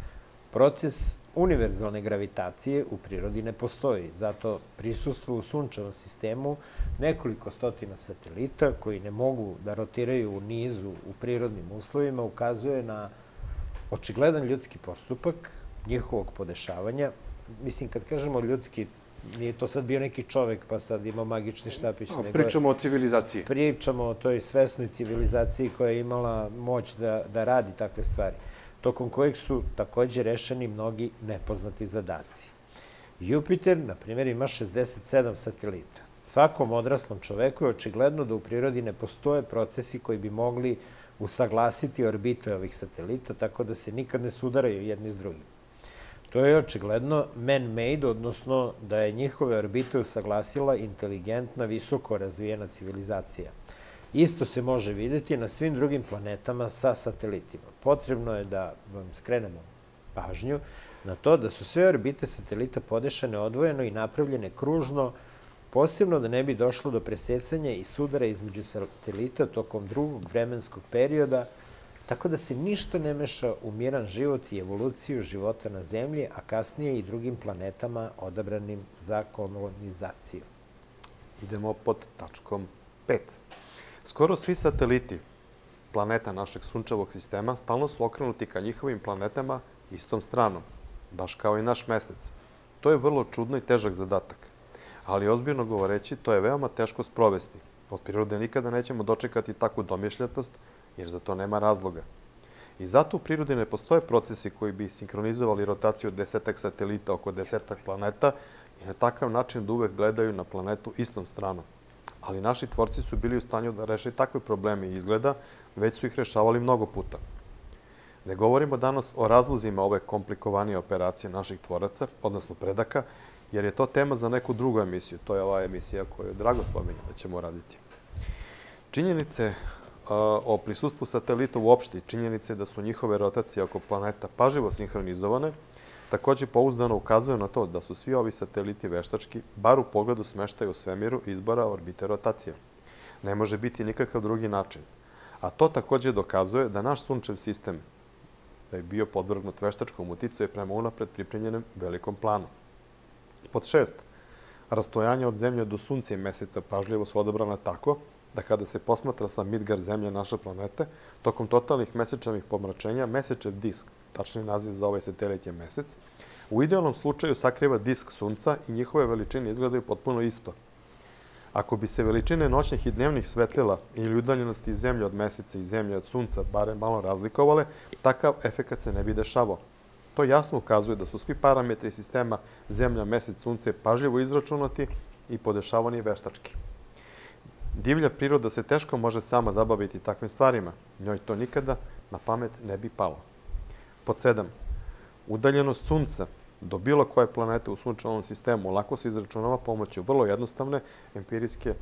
Proces univerzalne gravitacije u prirodi ne postoji, zato prisustvo u Sunčevom sistemu nekoliko stotina satelita koji ne mogu da rotiraju u nizu u prirodnim uslovima ukazuje na očigledan ljudski postupak njihovog podešavanja. Mislim, kad kažemo ljudski, nije to sad bio neki čovek, pa sad ima magični štapić. No, pričamo o civilizaciji. Pričamo o toj svesnoj civilizaciji koja je imala moć da, da radi takve stvari, tokom kojeg su takođe rešeni mnogi nepoznati zadaci. Jupiter, na primjer, ima šezdeset sedam satelita. Svakom odraslom čoveku je očigledno da u prirodi ne postoje procesi koji bi mogli usaglasiti orbite ovih satelita, tako da se nikad ne sudaraju jedni s drugim. To je očigledno man-made, odnosno da je njihove orbite usaglasila inteligentna, visoko razvijena civilizacija. Isto se može videti na svim drugim planetama sa satelitima. Potrebno je da vam skrenemo pažnju na to da su sve orbite satelita podešane odvojeno i napravljene kružno, posebno da ne bi došlo do presecanja i sudara između satelita tokom drugog vremenskog perioda, Tako da se ništa ne meša u miran život i evoluciju života na Zemlji, a kasnije i drugim planetama odabranim za kolonizaciju. Idemo pod tačkom pet. Skoro svi sateliti planeta našeg sunčevog sistema stalno su okrenuti ka njihovim planetama istom stranom, baš kao i naš mesec. To je vrlo čudno i težak zadatak. Ali ozbiljno govoreći, to je veoma teško sprovesti. Od prirode nikada nećemo dočekati takvu domišljatost, jer za to nema razloga. I zato u prirodi ne postoje procesi koji bi sinkronizovali rotaciju desetak satelita oko desetak planeta i na takav način da uvek gledaju na planetu istom stranom. Ali naši tvorci su bili u stanju da reše takve probleme i izgleda, već su ih rešavali mnogo puta. Ne govorimo danas o razlozima ove komplikovanije operacije naših tvoraca, odnosno predaka, jer je to tema za neku drugu emisiju. To je ova emisija koju Drago spominje da ćemo raditi. Činjenice o prisustvu satelita uopšte i činjenice da su njihove rotacije oko planeta pažljivo sinhronizovane, takođe pouzdano ukazuju na to da su svi ovi sateliti veštački, bar u pogledu smeštaja u svemiru izbora orbite rotacije. Ne može biti nikakav drugi način. A to takođe dokazuje da naš sunčev sistem da je bio podvrgnut veštačkom uticaju prema unapred pripremljenem velikom planu. Pod šest. Rastojanje od Zemlje do Sunca i Meseca pažljivo su odabrana tako da kada se posmatra sa Midgard Zemlje naše planete, tokom totalnih mesečevih pomračenja, mesečev disk, tačni naziv za ovaj satelit je Mesec, u idealnom slučaju sakriva disk Sunca i njihove veličine izgledaju potpuno isto. Ako bi se veličine noćnih i dnevnih svetlila ili udaljenosti Zemlje od Meseca i Zemlje od Sunca bare malo razlikovale, takav efekat se ne bi dešavao. To jasno ukazuje da su svi parametri sistema Zemlja, Mesec, Sunce pažljivo izračunati i podešavani veštački. Divlja priroda se teško može sama zabaviti takvim stvarima. Njoj to nikada na pamet ne bi palo. Pod sedam. Udaljenost Sunca do bilo koje planete u sunčevom sistemu lako se izračunava pomoću vrlo jednostavne empirijske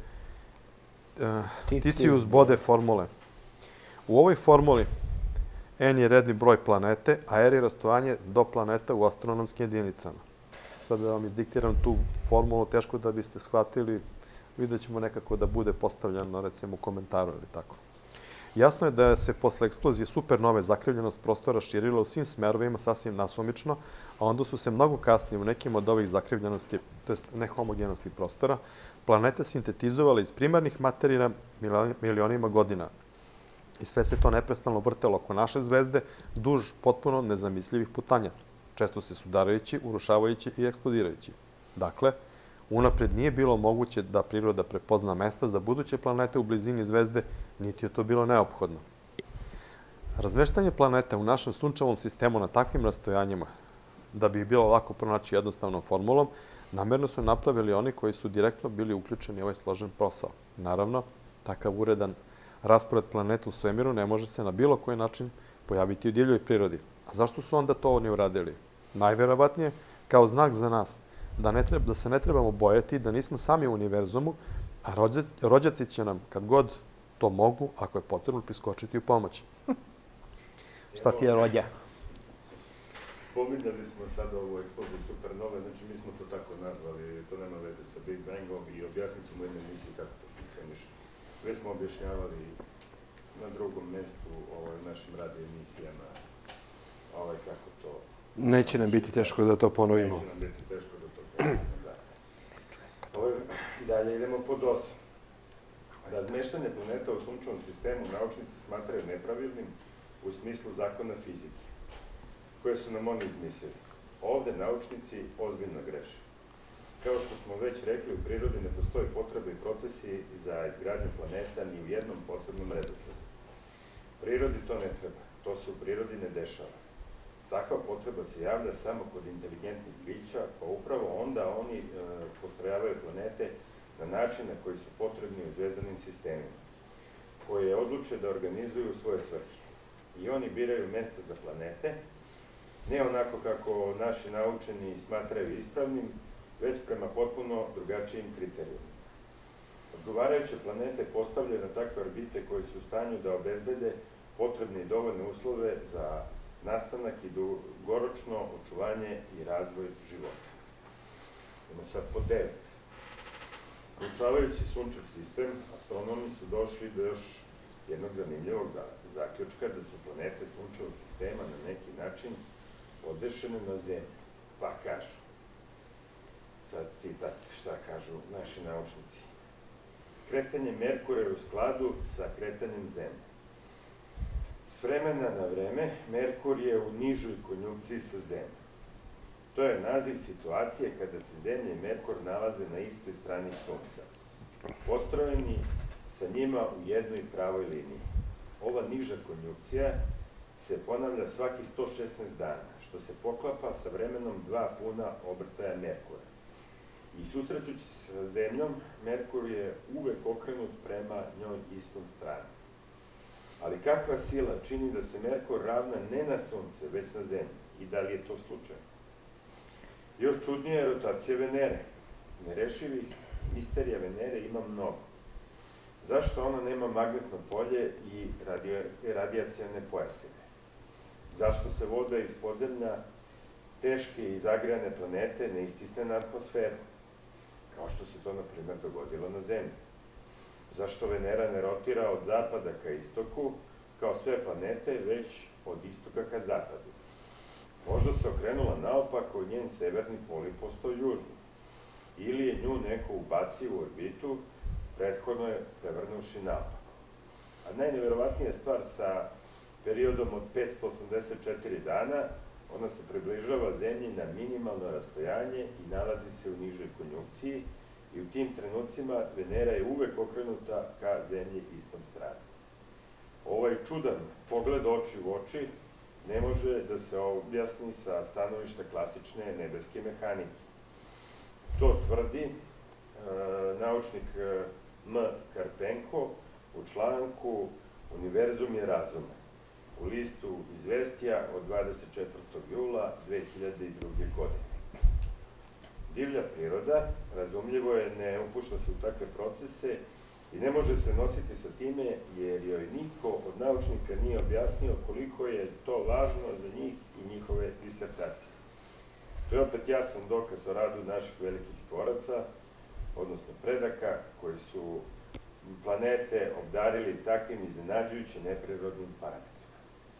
Ticius Bode formule. U ovoj formuli n je redni broj planete, a r je rastojanje do planeta u astronomskim jedinicama. Sad da vam izdiktiram tu formulu, teško da biste shvatili, vidjet ćemo nekako da bude postavljeno, recimo, u komentaru ili tako. Jasno je da se posle eksplozije supernove zakrivljenost prostora širila u svim smerovima sasvim nasumično, a onda su se mnogo kasnije u nekim od ovih zakrivljenosti, to jest nehomogenosti prostora, planete sintetizovale iz primarnih materija milionima godina. I sve se to neprestano vrtelo oko naše zvezde duž potpuno nezamislivih putanja, često se sudarajući, urušavajući i eksplodirajući. Dakle, unapred nije bilo moguće da priroda prepozna mesta za buduće planete u blizini zvezde, niti je to bilo neophodno. Razmeštanje planeta u našem sunčevom sistemu na takvim rastojanjima, da bi ih bilo lako pronaći jednostavnom formulom, namerno su napravili oni koji su direktno bili uključeni u ovaj složen posao. Naravno, takav uredan raspored planeta u svemiru ne može se na bilo koji način pojaviti u divljoj prirodi. A zašto su onda to oni uradili? Najverovatnije, kao znak za nas, da, ne treba, da se ne trebamo bojati, da nismo sami u univerzumu, a rođaci će nam, kad god to mogu, ako je potrebno, priskočiti u pomoć. Šta ti je rođa? Pominjali smo sad ovu eksploziju supernove, znači mi smo to tako nazvali, to nema veze sa Big Bangom i objasnit ćemo u jednoj emisiji kako to funkcioniše. Već smo objašnjavali na drugom mestu u našim radio emisijama ovaj, kako to... Neće nam biti teško da to ponovimo. Neće nam biti teško da to ponovimo, da. Ovo, dalje idemo pod osam. Razmeštanje planeta u sunčevom sistemu naučnici smatraju nepravilnim u smislu zakona fizike, koje su nam oni izmislili. Ovde naučnici ozbiljno greše. Kao što smo već rekli, u prirodi ne postoji potrebe i procesi za izgradnju planeta ni u jednom posebnom redosledu. Prirodi to ne treba, to se u prirodi ne dešava. Takva potreba se javlja samo kod inteligentnih bića, pa upravo onda oni e, postrojavaju planete na način na koji su potrebni u zvezdanim sistemima, koje odluče da organizuju svoje svrhe. I oni biraju mesta za planete, ne onako kako naši naučeni smatraju ispravnim, već prema potpuno drugačijim kriterijima. Odgovarajuće planete postavljaju na takve orbite koji su u stanju da obezbede potrebne i dovoljne uslove za nastanak i dugoročno očuvanje i razvoj života. Idemo sad po devet. Proučavajući sunčev sistem, astronomi su došli do još jednog zanimljivog zaključka da su planete Sunčevog sistema na neki način odvešene na Zemlju. Pa kažu, sad citat šta kažu naši naučnici, kretanje Merkura je u skladu sa kretanjem Zemlje. S vremena na vreme Merkur je u nižoj konjunkciji sa Zemljom. To je naziv situacije kada se Zemlja i Merkur nalaze na istoj strani Sunca, postrojeni sa njima u jednoj pravoj liniji. Ova niža konjunkcija se ponavlja svaki sto šesnaest dana, što se poklapa sa vremenom dva puna obrtaja Merkura. I susrećući se sa Zemljom, Merkur je uvek okrenut prema njoj istom strani. Ali kakva sila čini da se Merkur ravna ne na Sunce, već na Zemlju? I da li je to slučajno? Još čudnija je rotacija Venere. Nerešivih misterija Venere ima mnogo. Zašto ona nema magnetno polje i radijacione pojaseve? Zašto se voda iz podzemlja teške i zagrejane planete ne istisne na atmosferu, kao što se to, na primjer, dogodilo na Zemlji? Zašto Venera ne rotira od zapada ka istoku, kao sve planete, već od istoka ka zapadu? Možda se okrenula naopako i njen severni pol je postao južni. Ili je nju neko ubacio u orbitu, prethodno je prevrnuši naopako. A najneverovatnija stvar, sa periodom od petsto osamdeset četiri dana, ona se približava Zemlji na minimalno rastojanje i nalazi se u nižoj konjunkciji, i u tim trenucima Venera je uvek okrenuta ka Zemlji istom strani. Ovaj čudan pogled oči u oči ne može da se objasni sa stanovišta klasične nebeske mehanike. To tvrdi e, naučnik M. Karpenko u članku Univerzum je razume u listu Izvestija od dvadeset četvrtog jula dve hiljade druge. godine. Divlja priroda, razumljivo je, ne upušta se u takve procese i ne može se nositi sa time, jer joj niko od naučnika nije objasnio koliko je to važno za njih i njihove disertacije. To je opet jasan dokaz o radu naših velikih tvoraca, odnosno predaka, koji su planete obdarili takvim iznenađujuće neprirodnim parametrima.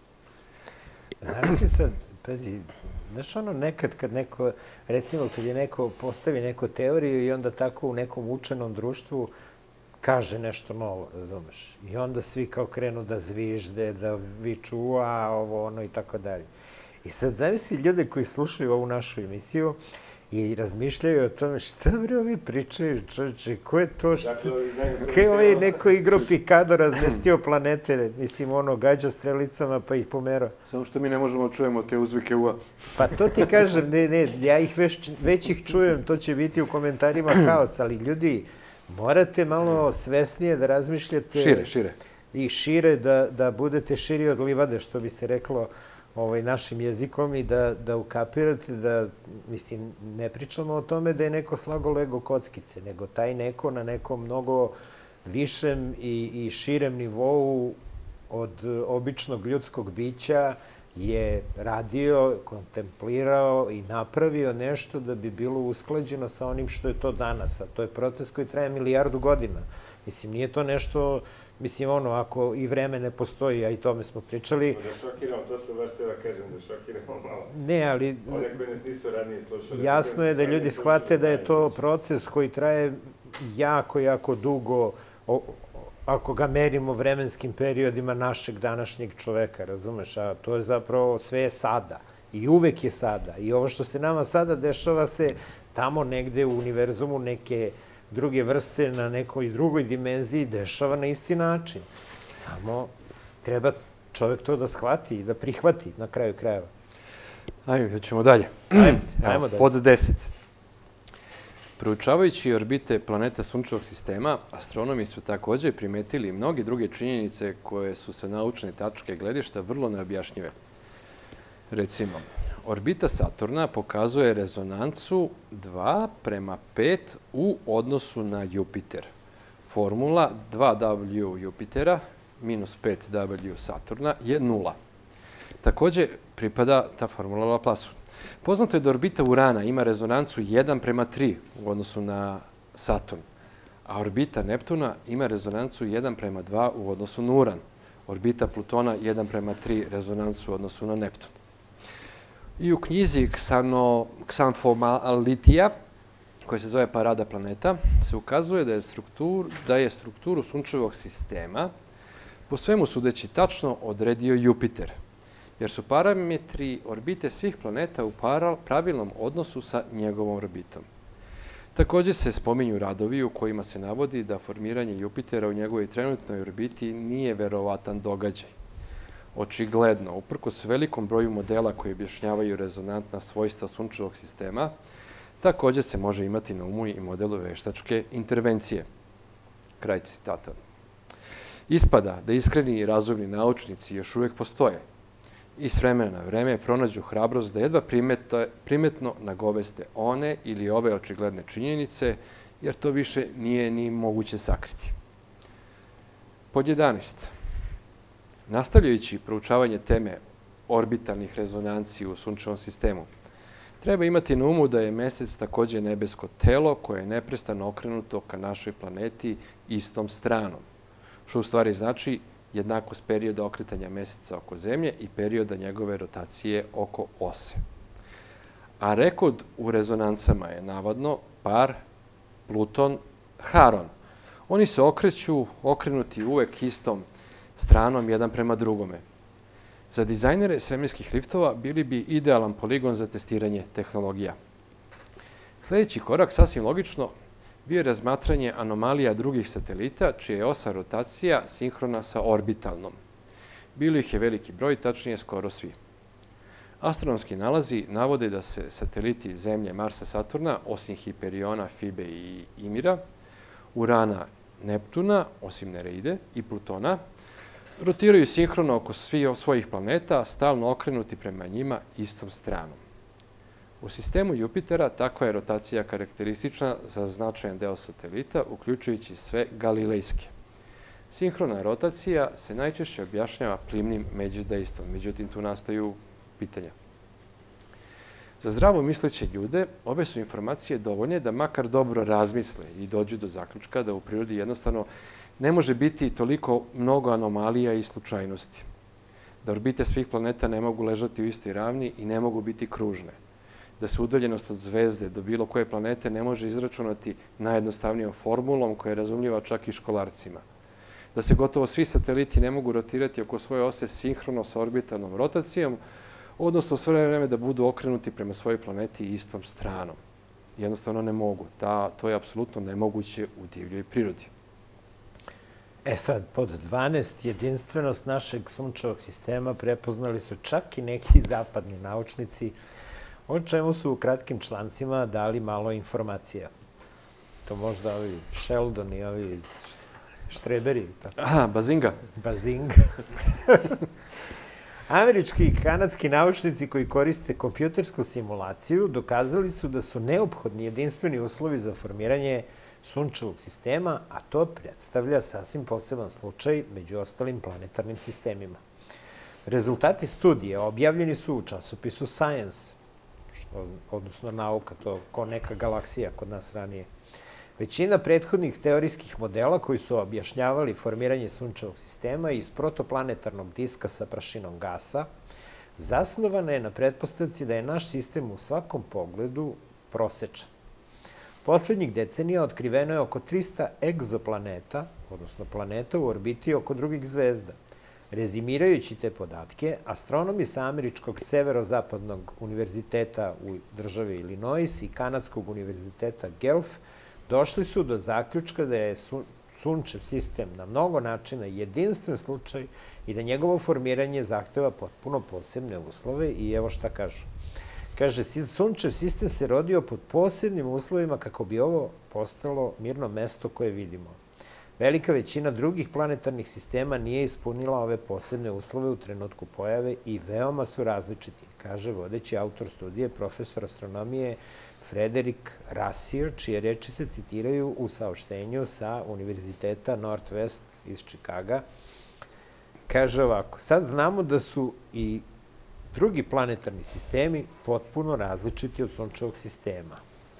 Znaš si sad, pazi, znaš ono nekad kad neko, recimo kad je neko postavi neku teoriju i onda tako u nekom učenom društvu kaže nešto novo, razumeš? I onda svi kao krenu da zvižde, da viču, a ovo, ono i tako dalje. I sad zamisli ljude koji slušaju ovu našu emisiju i razmišljaju o tome šta bre ovi pričaju, čovječe, ko je to što... Kaj je ovaj neko igrao Pikado, razmestio planete, mislim, ono, gađao strelicama pa ih pomerao. Samo što mi ne možemo čujemo te uzvike u-a. Pa to ti kažem, ne, ne, ja ih već, već ih čujem, to će biti u komentarima haos, ali ljudi, morate malo svesnije da razmišljate... Šire, šire. I šire, da, da budete širi od livade, što bi se reklo ovaj, našim jezikom, i da, da ukapirate da, mislim, ne pričamo o tome da je neko slago lego kockice, nego taj neko na nekom mnogo višem i, i širem nivou od običnog ljudskog bića je radio, kontemplirao i napravio nešto da bi bilo usklađeno sa onim što je to danas. A to je proces koji traje milijardu godina. Mislim, nije to nešto... Mislim, ono, ako i vreme ne postoji, a i tome smo pričali... Da šokiramo, to sam baš teo da kažem, da šokiramo malo. Ne, ali... One koji nas nisu ranije slušali. Jasno je da ljudi shvate da je to proces koji traje jako, jako dugo, ako ga merimo vremenskim periodima našeg današnjeg čoveka, razumeš? A to je zapravo sve je sada. I uvek je sada. I ovo što se nama sada dešava se tamo negde u univerzumu neke druge vrste na nekoj drugoj dimenziji dešava na isti način. Samo treba čovjek to da shvati i da prihvati na kraju krajeva. Ajmo, ćemo dalje. Ajmo, ajmo dalje. Pod deset. Proučavajući orbite planeta Sunčevog sistema, astronomi su također primetili mnoge druge činjenice koje su sa naučne tačke gledišta vrlo neobjašnjive. Recimo, orbita Saturna pokazuje rezonancu dva prema pet u odnosu na Jupiter. Formula dva W Jupitera minus pet W Saturna je nula. Također pripada ta formula Laplace-u. Poznato je da orbita Urana ima rezonancu jedan prema tri u odnosu na Saturn, a orbita Neptuna ima rezonancu jedan prema dva u odnosu na Uran. Orbita Plutona jedan prema tri rezonancu u odnosu na Neptun. I u knjizi Ksanfomalitija, koja se zove Parada planeta, se ukazuje da je, struktur, da je strukturu sunčevog sistema po svemu sudeći tačno odredio Jupiter, jer su parametri orbite svih planeta u pravilnom odnosu sa njegovom orbitom. Također se spominju radovi u kojima se navodi da formiranje Jupitera u njegovoj trenutnoj orbiti nije verovatan događaj. Očigledno, uprkos velikom broju modela koji objašnjavaju rezonantna svojstva sunčevog sistema, također se može imati na umu i model veštačke intervencije. Kraj citata. Ispada da iskreni i razumni naučnici još uvijek postoje i s vremena na vreme pronađu hrabrost da jedva primetno nagoveste one ili ove očigledne činjenice, jer to više nije ni moguće sakriti. Pod jedanaest. Nastavljajući proučavanje teme orbitalnih rezonanci u sunčevom sistemu, treba imati na umu da je Mesec također nebesko telo koje je neprestano okrenuto ka našoj planeti istom stranom, što u stvari znači jednakost perioda okretanja Meseca oko Zemlje i perioda njegove rotacije oko ose. A rekord u rezonancama je navodno par Pluton-Haron. Oni se okreću, okrenuti uvek istom stranom jedan prema drugome. Za dizajnere svemirskih liftova bili bi idealan poligon za testiranje tehnologija. Sljedeći korak, sasvim logično, bio je razmatranje anomalija drugih satelita, čija je osa rotacija sinhrona sa orbitalnom. Bilo ih je veliki broj, tačnije skoro svi. Astronomski nalazi navode da se sateliti Zemlje, Marsa, Saturna, osim Hiperiona, Fibe i Imira, Urana, Neptuna, osim Nereide i Plutona, rotiraju sinhrono oko svih svojih planeta, stalno okrenuti prema njima istom stranom. U sistemu Jupitera takva je rotacija karakteristična za značajan deo satelita, uključujući sve galilejske. Sinhrona rotacija se najčešće objašnjava plimnim međudejstvom, međutim tu nastaju pitanja. Za zdravo misleće ljude ove su informacije dovoljne da makar dobro razmisle i dođu do zaključka da u prirodi jednostavno ne može biti toliko mnogo anomalija i slučajnosti. Da orbite svih planeta ne mogu ležati u istoj ravni i ne mogu biti kružne. Da se udaljenost od zvezde do bilo koje planete ne može izračunati najjednostavnijom formulom koja je razumljiva čak i školarcima. Da se gotovo svi sateliti ne mogu rotirati oko svoje ose sinhrono sa orbitalnom rotacijom, odnosno sve vreme da budu okrenuti prema svojoj planeti istom stranom. Jednostavno ne mogu. To je apsolutno nemoguće u divljoj prirodi. E sad, pod dvanaest, jedinstvenost našeg sunčevog sistema prepoznali su čak i neki zapadni naučnici, o čemu su u kratkim člancima dali malo informacija. To možda ovi Sheldon i ovi iz Štreberi. Aha, Bazinga. Bazinga. Američki i kanadski naučnici koji koriste kompjutersku simulaciju dokazali su da su neophodni jedinstveni uslovi za formiranje sunčevog sistema, a to predstavlja sasvim poseban slučaj među ostalim planetarnim sistemima. Rezultati studije objavljeni su u časopisu Science, odnosno nauka, to ko neka galaksija kod nas ranije. Većina prethodnih teorijskih modela koji su objašnjavali formiranje sunčevog sistema iz protoplanetarnog diska sa prašinom gasa zasnovana je na pretpostavci da je naš sistem u svakom pogledu prosečan. Poslednjih decenija otkriveno je oko trista egzoplaneta, odnosno planeta u orbiti oko drugih zvezda. Rezimirajući te podatke, astronomi sa Američkog severozapadnog univerziteta u državi Illinois i Kanadskog univerziteta Guelph došli su do zaključka da je sunčev sistem na mnogo načina jedinstven slučaj i da njegovo formiranje zahteva potpuno posebne uslove i evo šta kažu. Kaže, sunčev sistem se rodio pod posebnim uslovima kako bi ovo postalo mirno mesto koje vidimo. Velika većina drugih planetarnih sistema nije ispunila ove posebne uslove u trenutku pojave i veoma su različiti, kaže vodeći autor studije, profesor astronomije Frederick Rassier, čije reči se citiraju u saopštenju sa Univerziteta Northwest iz Čikaga. Kaže ovako, sad znamo da su i drugi planetarni sistemi potpuno različiti od sunčevog sistema.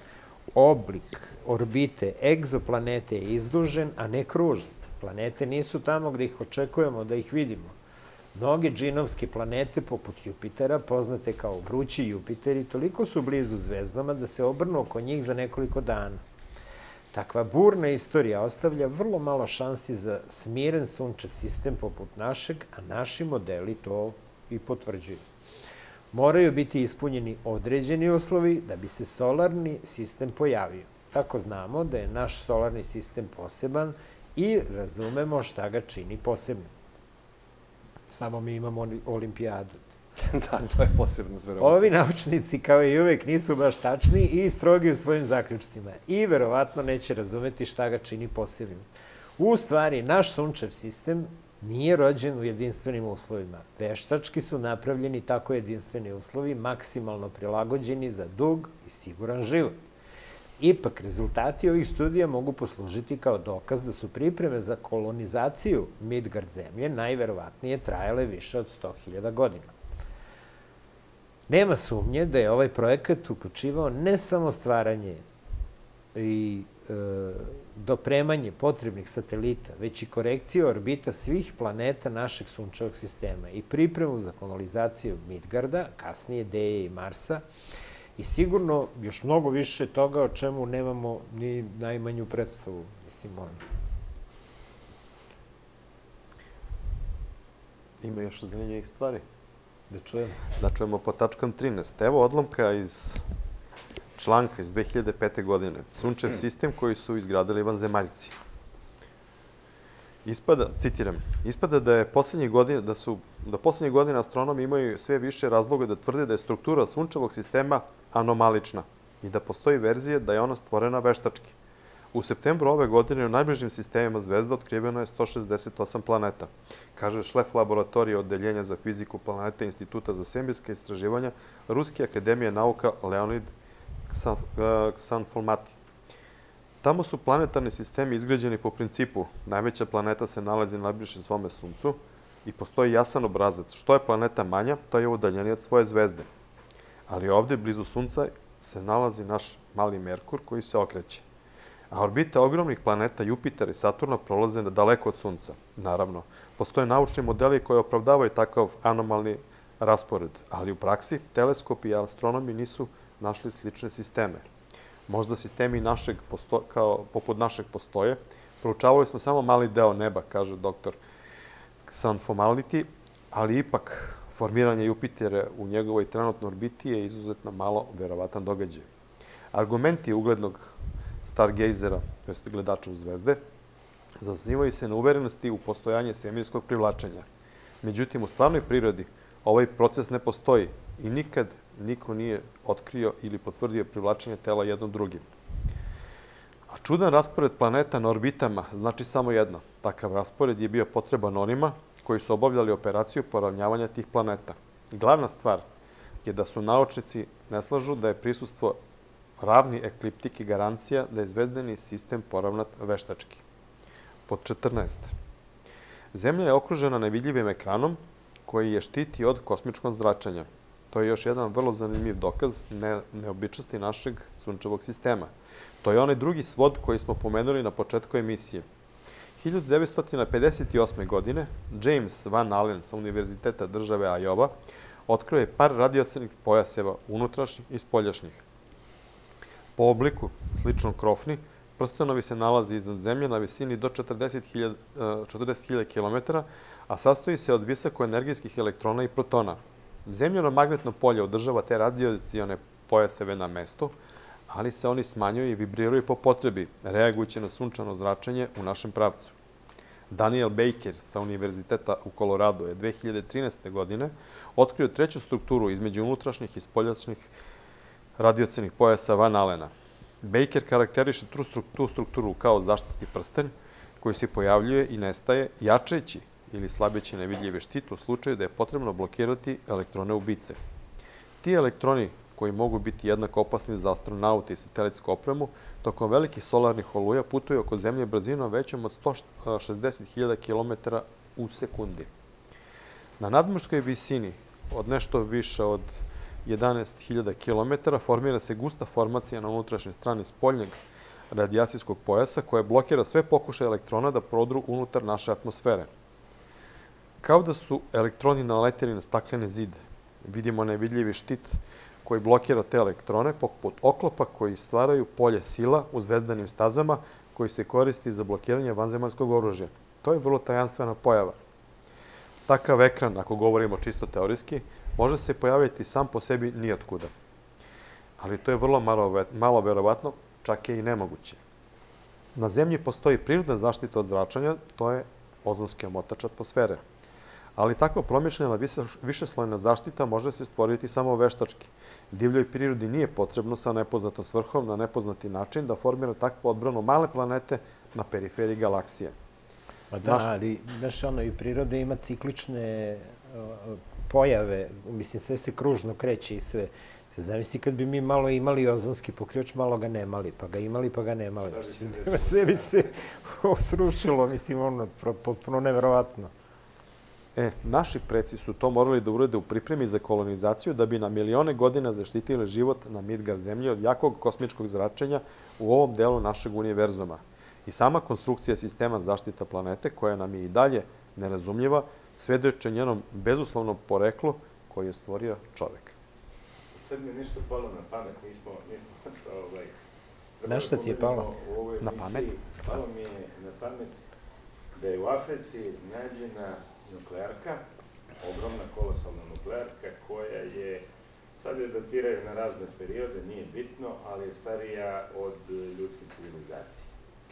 oblik orbite egzoplanete je izdužen, a ne kružen. Planete nisu tamo gde ih očekujemo da ih vidimo. Mnoge džinovske planete, poput Jupitera, poznate kao vrući Jupiteri, toliko su blizu zvezdama da se obrnu oko njih za nekoliko dana. Takva burna istorija ostavlja vrlo malo šansi za smiren sunčev sistem poput našeg, a naši modeli to i potvrđuju. Moraju biti ispunjeni određeni uslovi da bi se solarni sistem pojavio. Tako znamo da je naš solarni sistem poseban i razumemo šta ga čini posebnim. Samo mi imamo olimpijadu. Da, to je posebno zverovatno. Ovi naučnici, kao i uvek, nisu baš tačni i strogi u svojim zaključcima i verovatno neće razumeti šta ga čini posebnim. U stvari, naš sunčev sistem nije rođen u jedinstvenim uslovima. Veštački su napravljeni tako jedinstveni uslovi, maksimalno prilagođeni za dug i siguran život. Ipak, rezultati ovih studija mogu poslužiti kao dokaz da su pripreme za kolonizaciju Midgard zemlje najverovatnije trajale više od sto hiljada godina. Nema sumnje da je ovaj projekat uključivao ne samo stvaranje i e, dopremanje potrebnih satelita, već i korekciju orbita svih planeta našeg sunčevog sistema i pripremu za kolonizaciju Midgarda, kasnije Deje i Marsa, i sigurno još mnogo više toga o čemu nemamo ni najmanju predstavu. Mislim, ono. Ima još zanimljivih stvari. Da čujemo. Da čujemo po tačkom trinaest. Evo odlomka iz članka iz dve hiljade pete. godine. Sunčev sistem koji su izgradili vanzemaljci. Ispada, citiram, ispada da je poslednjih godina, da su, da poslednjih godina astronomi imaju sve više razloga da tvrde da je struktura sunčevog sistema anomalična i da postoji verzija da je ona stvorena veštački. U septembru ove godine u najbližim sistemima zvezda otkriveno je sto šezdeset osam planeta, kaže šef laboratorije Odeljenja za fiziku planeta Instituta za svemirska istraživanja Ruske akademije nauka Leonid Ksanfolmati. Tamo su planetarni sistemi izgrađeni po principu najveća planeta se nalazi najbliže svome suncu i postoji jasan obrazac. Što je planeta manja, to je udaljenija od svoje zvezde. Ali ovde, blizu sunca, se nalazi naš mali Merkur koji se okreće. A orbite ogromnih planeta Jupitera i Saturna prolaze daleko od sunca. Naravno, postoje naučni modeli koji opravdavaju takav anomalni raspored, ali u praksi teleskopi i astronomi nisu našli slične sisteme. Možda sistemi našeg posto, kao, poput našeg postoje. Proučavali smo samo mali deo neba, kaže doktor Ksanfolmati, ali ipak formiranje Jupitera u njegovoj trenutnoj orbiti je izuzetno malo verovatan događaj. Argumenti uglednog stargazera, to je gledača u zvezde, zasnivaju se na uverenosti u postojanje svemirskog privlačenja. Međutim, u stvarnoj prirodi ovaj proces ne postoji i nikad niko nije otkrio ili potvrdio privlačenje tela jednom drugim. A čudan raspored planeta na orbitama znači samo jedno. Takav raspored je bio potreban onima koji su obavljali operaciju poravnjavanja tih planeta. Glavna stvar je da su naučnici ne slažu da je prisustvo ravni ekliptike garancija da je zvezdani sistem poravnat veštački. Pod četrnaest. Zemlja je okružena nevidljivim ekranom koji je štiti od kosmičkog zračenja. To je još jedan vrlo zanimljiv dokaz ne, neobičnosti našeg sunčevog sistema. To je onaj drugi svod koji smo pomenuli na početku emisije. hiljadu devetsto pedeset osme. godine James Van Allen sa Univerziteta države Iowa otkrio je par radioaktivnih pojaseva, unutrašnjih i spoljašnjih. Po obliku, slično krofni, prstenovi se nalazi iznad zemlje na visini do četrdeset hiljada kilometara, a sastoji se od visokoenergijskih elektrona i protona. Zemljano magnetno polje održava te radioaktivne pojaseve na mestu, ali se oni smanjuju i vibriraju po potrebi, reagujući na sunčano zračenje u našem pravcu. Daniel Baker sa Univerziteta u Koloradu je dve hiljade trinaeste. godine otkrio treću strukturu između unutrašnjih i spoljašnjih radioaktivnih pojasa Van Allena. Baker karakteriše tu strukturu kao zaštitni prsten koji se pojavljuje i nestaje jačeći ili slabeći nevidljivi štit u slučaju da je potrebno blokirati elektrone ubice. Ti elektroni koji mogu biti jednako opasni za astronaute i satelitsku opremu, tokom velikih solarnih oluja putuju oko Zemlje brzinom većom od sto šezdeset hiljada kilometara u sekundi. Na nadmorskoj visini od nešto više od jedanaest hiljada kilometara formira se gusta formacija na unutrašnjoj strani spoljnjeg radijacijskog pojasa koja blokira sve pokušaje elektrona da prodru unutar naše atmosfere. Kao da su elektroni naleteli na stakleni zid. Vidimo nevidljivi štit koji blokira te elektrone poput oklopa koji stvaraju polje sila u zvezdanim stazama koji se koristi za blokiranje vanzemaljskog oružja. To je vrlo tajanstvena pojava. Takav ekran, ako govorimo čisto teorijski, može se pojaviti sam po sebi nijotkuda. Ali to je vrlo malo, malo verovatno, čak je i nemoguće. Na Zemlji postoji prirodna zaštita od zračenja, to je ozonski omotač atmosfere. Ali takva promišljena višeslojna zaštita može se stvoriti samo veštački. Divljoj prirodi nije potrebno sa nepoznatom svrhom na nepoznati način da formira takvu odbranu male planete na periferiji galaksije. Pa da, ali, znaš, ono, i priroda ima ciklične pojave, mislim, sve se kružno kreće i sve. Se zamisli kad bi mi malo imali ozonski pokrioč, malo ga nemali, pa ga imali, pa ga nemali. Sve bi se srušilo, mislim, ono, potpuno neverovatno. E, naši preci su to morali da urede u pripremi za kolonizaciju da bi na milione godina zaštitili život na Midgard zemlji od jakog kosmičkog zračenja u ovom delu našeg univerzuma. I sama konstrukcija sistema zaštita planete, koja nam je i dalje nerazumljiva, svedoče njenom bezuslovnom poreklu koji je stvorio čovek. Sad mi je nešto palo na pamet, nismo... Znaš šta ti je palo? Na pamet? Palo mi je na pamet da je u Africi nađena nuklearka, ogromna, kolosalna nuklearka, koja je, sad je datiraju na razne periode, nije bitno, ali je starija od ljudske civilizacije.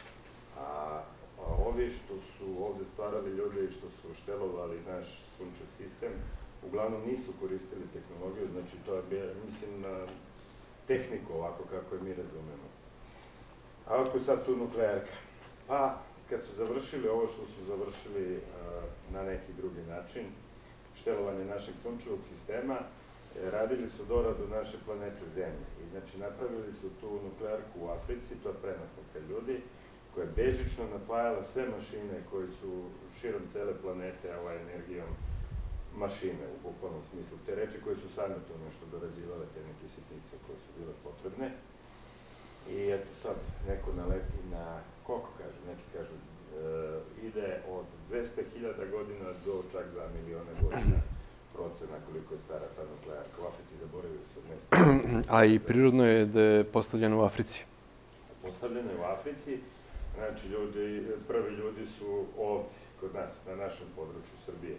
A ovi što su ovde stvarali ljude i što su štelovali naš sunčev sistem, uglavnom nisu koristili tehnologiju, znači to je, mislim, na tehniku ovako kako je mi razumemo. A otko sad tu nuklearka? Pa, kad su završili ovo što su završili na neki drugi način, štelovanje našeg sunčevog sistema, radili su doradu naše planete Zemlje. I znači napravili su tu nuklearku u Africi, to je prenastavka ljudi, koja je bežično napajala sve mašine koje su širom cele planete energijom mašine u bukvalnom smislu. Te reči koje su same to nešto dorađivale, te neke sitnice koje su bile potrebne. I eto sad, neko naleti na, koliko kažu, neki kažu, ide od dvesta hiljada godina do čak dva miliona godina procena koliko je stara ta nuklearka. U Africi zaboravili se od mesta. A i prirodno je da je postavljeno u Africi. Postavljeno je u Africi, znači prvi ljudi su ovdje, kod nas, na našem području Srbije,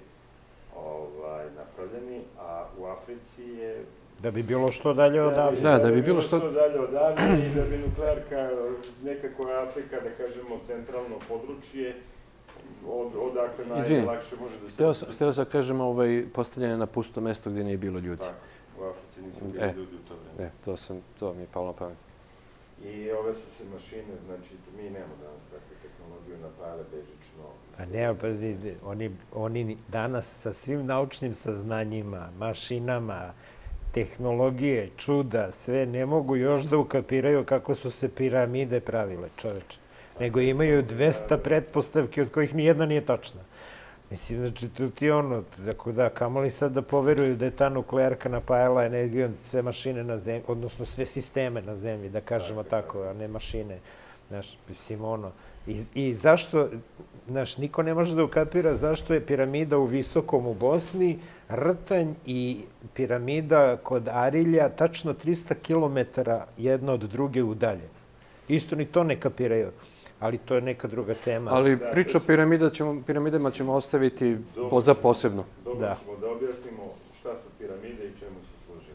napravljeni, a u Africi je... Da bi bilo što dalje odavde. Da, da bi bilo što dalje odavde i da bi nuklearka, nekako je Afrika, da kažemo, centralno područje, odakle najlakše može da se... Hteo sam kažem, postavljene na pusto mesto gdje nije bilo ljudi. Tako, u Africi nisu bili ljudi u to vreme. E, to mi je palo na pamet. I ove su se mašine, znači, mi nemamo danas takve tehnologiju napajale bežično. A ne, pazi, oni danas sa svim naučnim saznanjima, mašinama, tehnologije, čuda, sve ne mogu još da ukapiraju kako su se piramide pravile, čoveče. Nego imaju dvesta pretpostavki od kojih nijedna nije tačna. Mislim, znači, to ti je ono, tako da, kamoli sad da poveruju da je ta nuklearka napajala energijom sve mašine na zemlji, odnosno sve sisteme na zemlji, da kažemo tako, a ne mašine. Znaš, mislim, ono, i zašto, znaš, niko ne može da ukapira zašto je piramida u Visokom u Bosni, Rtanj i piramida kod Arilja tačno trista kilometara jedna od druge udalje. Isto ni to ne kapiraju. Ali to je neka druga tema. Ali priču o piramidama ćemo ostaviti za posebno. Dobro ćemo da objasnimo šta su piramide i čemu se služe.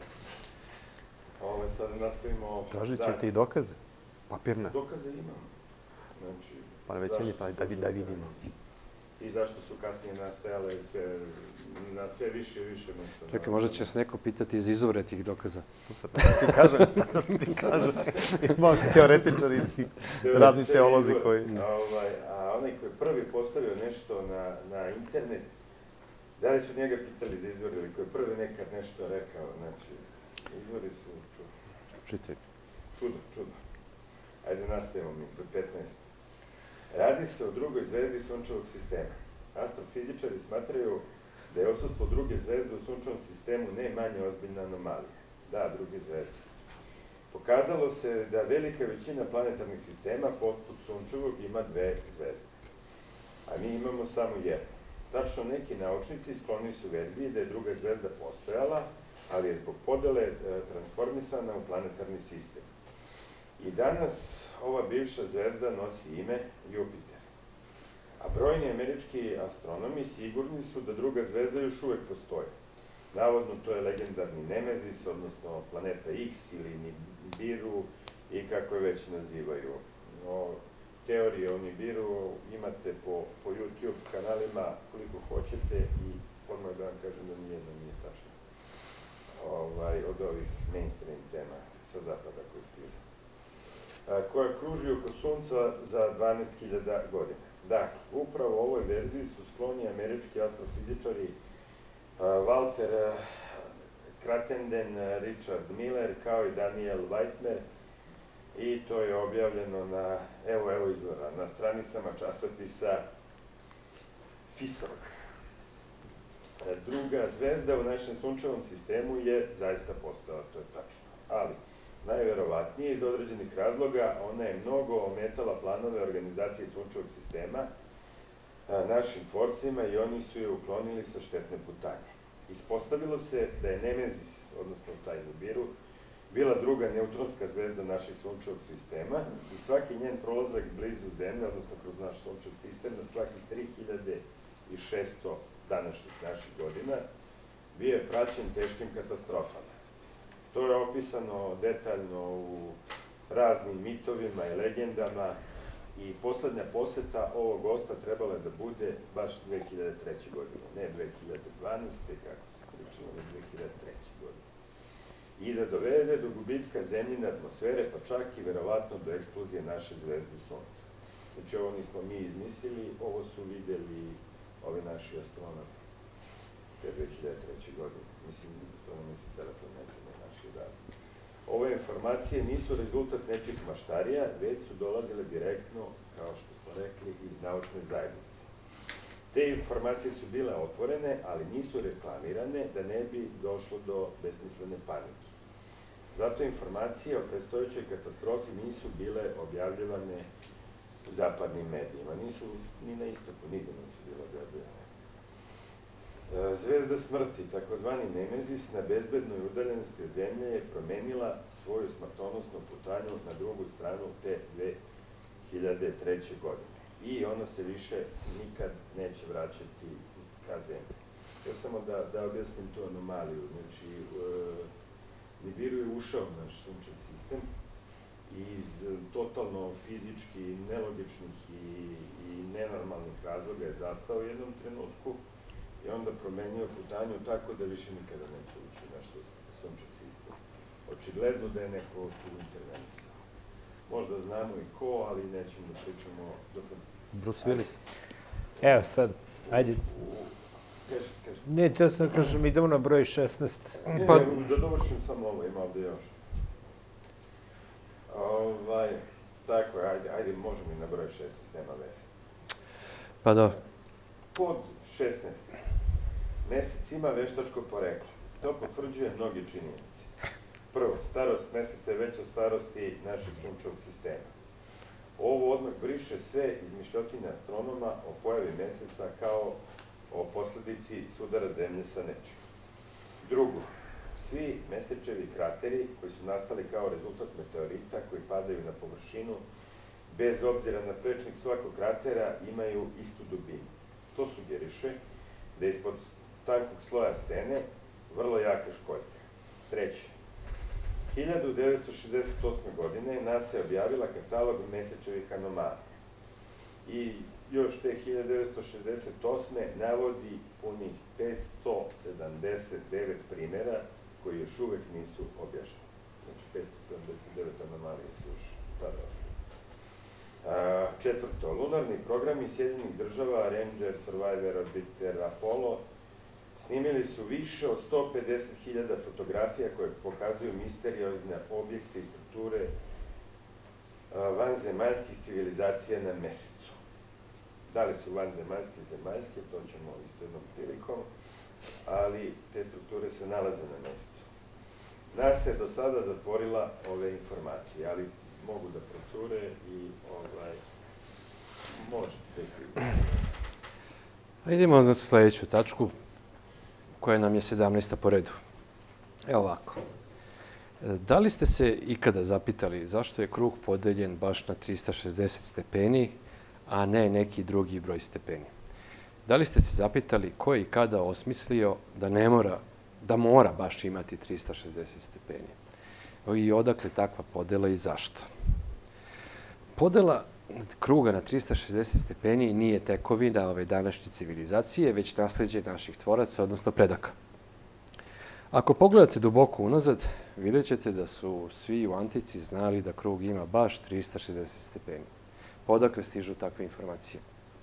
Ove sad nastavimo... Tražit ćete i dokaze? Papirne? Dokaze imamo. Znači... Pa već je da vidimo. I zašto su kasnije nastajale na sve više i više mjesta. Čekaj, možda će se neko pitati iz izvore tih dokaza. Ti kažem, ti kažem. Imamo teoretičari, razni teolozi koji... A onaj koji je prvi postavio nešto na internet, da li su njega pitali za izvore ili koji je prvi nekad nešto rekao, znači, izvori su čudo. Čitaj. Čudo, čudo. Ajde, nastavimo mi, to je petnaest. Radi se o drugoj zvezdi sunčevog sistema. Astrofizičari smatraju da je odsustvo druge zvezde u sunčevom sistemu ne manje ozbiljna anomalija. Da, druge zvezde. Pokazalo se da velika većina planetarnih sistema poput Sunčevog ima dve zvezde, a mi imamo samo jednu. Tačno, neki naučnici skloni su verziji da je druga zvezda postojala, ali je zbog podele transformisana u planetarni sistem. I danas ova bivša zvezda nosi ime Jupiter. A brojni američki astronomi sigurni su da druga zvezda još uvek postoji. Navodno, to je legendarni Nemezis, odnosno planeta X ili Nibiru i kako je već nazivaju. No, teorije o Nibiru imate po, po YouTube kanalima koliko hoćete i odmah da vam kažem da nijedno nije tačno. Ovaj, od ovih mainstream tema sa zapada koji stižu. A, koja kruži oko Sunca za dvanaest hiljada godina. Dakle, upravo u ovoj verziji su skloni američki astrofizičari Walter Cratenden, Richard Miller, kao i Daniel Whitmer, i to je objavljeno na, evo, evo izvora, na stranicama časopisa Fisorg. Druga zvezda u našem sunčevom sistemu je zaista postojala, to je tačno. Ali, najverovatnije, iz određenih razloga, ona je mnogo ometala planove organizacije sunčevog sistema našim tvorcima i oni su je uklonili sa štetne putanje. Ispostavilo se da je Nemezis, odnosno taj Nibiru, bila druga neutronska zvezda našeg sunčevog sistema i svaki njen prolazak blizu Zemlje, odnosno kroz naš sunčev sistem, na svaki tri hiljade šesto današnjih naših godina, bio je praćen teškim katastrofama. To je opisano detaljno u raznim mitovima i legendama i poslednja poseta ovog gosta trebala je da bude baš dve hiljade treće. godine, ne dve hiljade dvanaeste. kako se pričalo, ne dve hiljade treće. godine. I da dovede do gubitka zemljine atmosfere, pa čak i verovatno do eksplozije naše zvezde Sunca. Znači, ovo nismo mi izmislili, ovo su videli ovi naši astronomi te dve hiljade treće. godine. Mislim, astronomi se cele planete, ne naši radi. Ove informacije nisu rezultat nečih maštarija, već su dolazile direktno, kao što smo rekli, iz naučne zajednice. Te informacije su bile otvorene, ali nisu reklamirane da ne bi došlo do besmislene panike. Zato informacije o predstojećoj katastrofi nisu bile objavljivane u zapadnim medijima, nisu ni na istoku, nigde nisu bile objavljivane. Zvezda smrti, takozvani Nemezis, na bezbednoj udaljenosti od Zemlje je promenila svoju smrtonosnu putanju na drugu stranu te dve hiljade treće. godine. I ona se više nikad neće vraćati ka Zemlji. Ja samo da, da objasnim tu anomaliju. Znači, Nibiru je ušao u naš sunčev sistem i iz totalno fizički nelogičnih i, i nenormalnih razloga je zastao u jednom trenutku i onda promenio putanju tako da više nikada neće ući u naš sunčev sistem. Očigledno da je neko tu intervenisao. Možda znamo i ko, ali nećemo da pričamo dok... Bruce Willis. Evo sad, ajde. Kaži, kaži. Ne, te sam kažem, idemo na broj šesnaest. Ne, Pa- ne, da dovršim samo ovo, ima ovde još. Ovaj, tako je, ajde, ajde, možemo i na broj šesnaest, nema veze. Pa da, Pod šesnaest. Mesec ima veštačko poreklo. To potvrđuje mnogi činjenice. Prvo, starost meseca je veća od starosti našeg sunčevog sistema. Ovo odmah briše sve izmišljotine astronoma o pojavi meseca kao o posledici sudara Zemlje sa nečim. Drugo, svi mesečevi krateri koji su nastali kao rezultat meteorita koji padaju na površinu, bez obzira na prečnik svakog kratera, imaju istu dubinu. To sugeriše da je ispod tankog sloja stene vrlo jaka školjka. Treće, hiljadu devetsto šezdeset osme. godine NASA je objavila katalog mesečevih anomala. I još te hiljadu devetsto šezdeset osme. navodi punih petsto sedamdeset devet primjera koji još uvek nisu objašnjeni. Znači, petsto sedamdeset devet anomalije su još tada. A, četvrto, lunarni programi Sjedinjenih država, Ranger, Survivor, Orbiter, Apollo, snimili su više od sto pedeset hiljada fotografija koje pokazuju misteriozne objekte i strukture vanzemaljskih civilizacija na Mesecu. Da li su vanzemaljske i zemaljske, to ćemo isto jednom prilikom, ali te strukture se nalaze na Mesecu. nas je do sada zatvorila ove informacije, ali mogu da procure i ovaj, možete ih. Idemo na sledeću tačku, koja nam je sedamnaesta po redu. Evo ovako. Da li ste se ikada zapitali zašto je krug podeljen baš na trista šezdeset stepeni, a ne neki drugi broj stepeni? Da li ste se zapitali ko je i kada osmislio da ne mora, da mora baš imati trista šezdeset stepeni? I odakle takva podela i zašto? Podela kruga na trista šezdeset stepeni nije tekovina ove današnje civilizacije, već nasleđe naših tvoraca, odnosno predaka. Ako pogledate duboko unazad, vidjet ćete da su svi u antici znali da krug ima baš trista šezdeset stepeni. Odakle stižu takve informacije?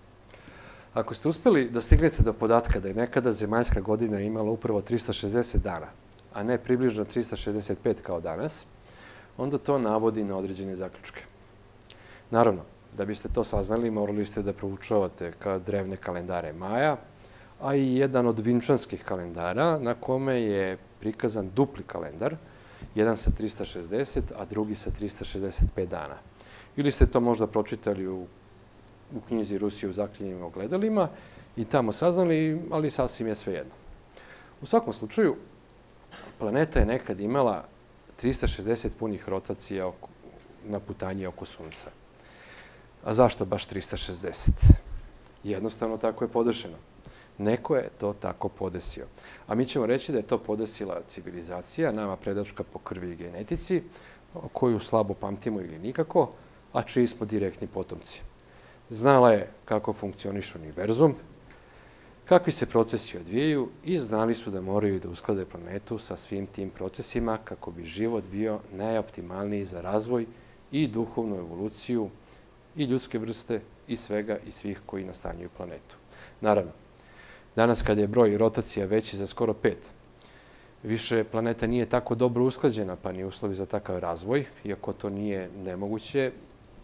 Ako ste uspeli da stignete do podatka da je nekada zemaljska godina imala upravo trista šezdeset dana, a ne približno trista šezdeset pet kao danas, onda to navodi na određene zaključke. Naravno, da biste to saznali, morali ste da proučavate drevne kalendare Maja, a i jedan od vinčanskih kalendara na kome je prikazan dupli kalendar, jedan sa trista šezdeset, a drugi sa trista šezdeset pet dana. Ili ste to možda pročitali u, u knjizi Rusije u zaklinjenim ogledalima i tamo saznali, ali sasvim je svejedno. U svakom slučaju, planeta je nekad imala trista šezdeset punih rotacija oko, na putanji oko Sunca. A zašto baš trista šezdeset? Jednostavno tako je podešeno. Neko je to tako podesio. A mi ćemo reći da je to podesila civilizacija, nama predačka po krvi i genetici, koju slabo pamtimo ili nikako, a čiji smo direktni potomci. Znala je kako funkcioniš univerzum, kakvi se procesi odvijaju i znali su da moraju da usklade planetu sa svim tim procesima kako bi život bio najoptimalniji za razvoj i duhovnu evoluciju i ljudske vrste i svega i svih koji nastanjuju planetu. Naravno, danas kad je broj rotacija veći za skoro pet, više planeta nije tako dobro usklađena, pa ni uslovi za takav razvoj, iako to nije nemoguće,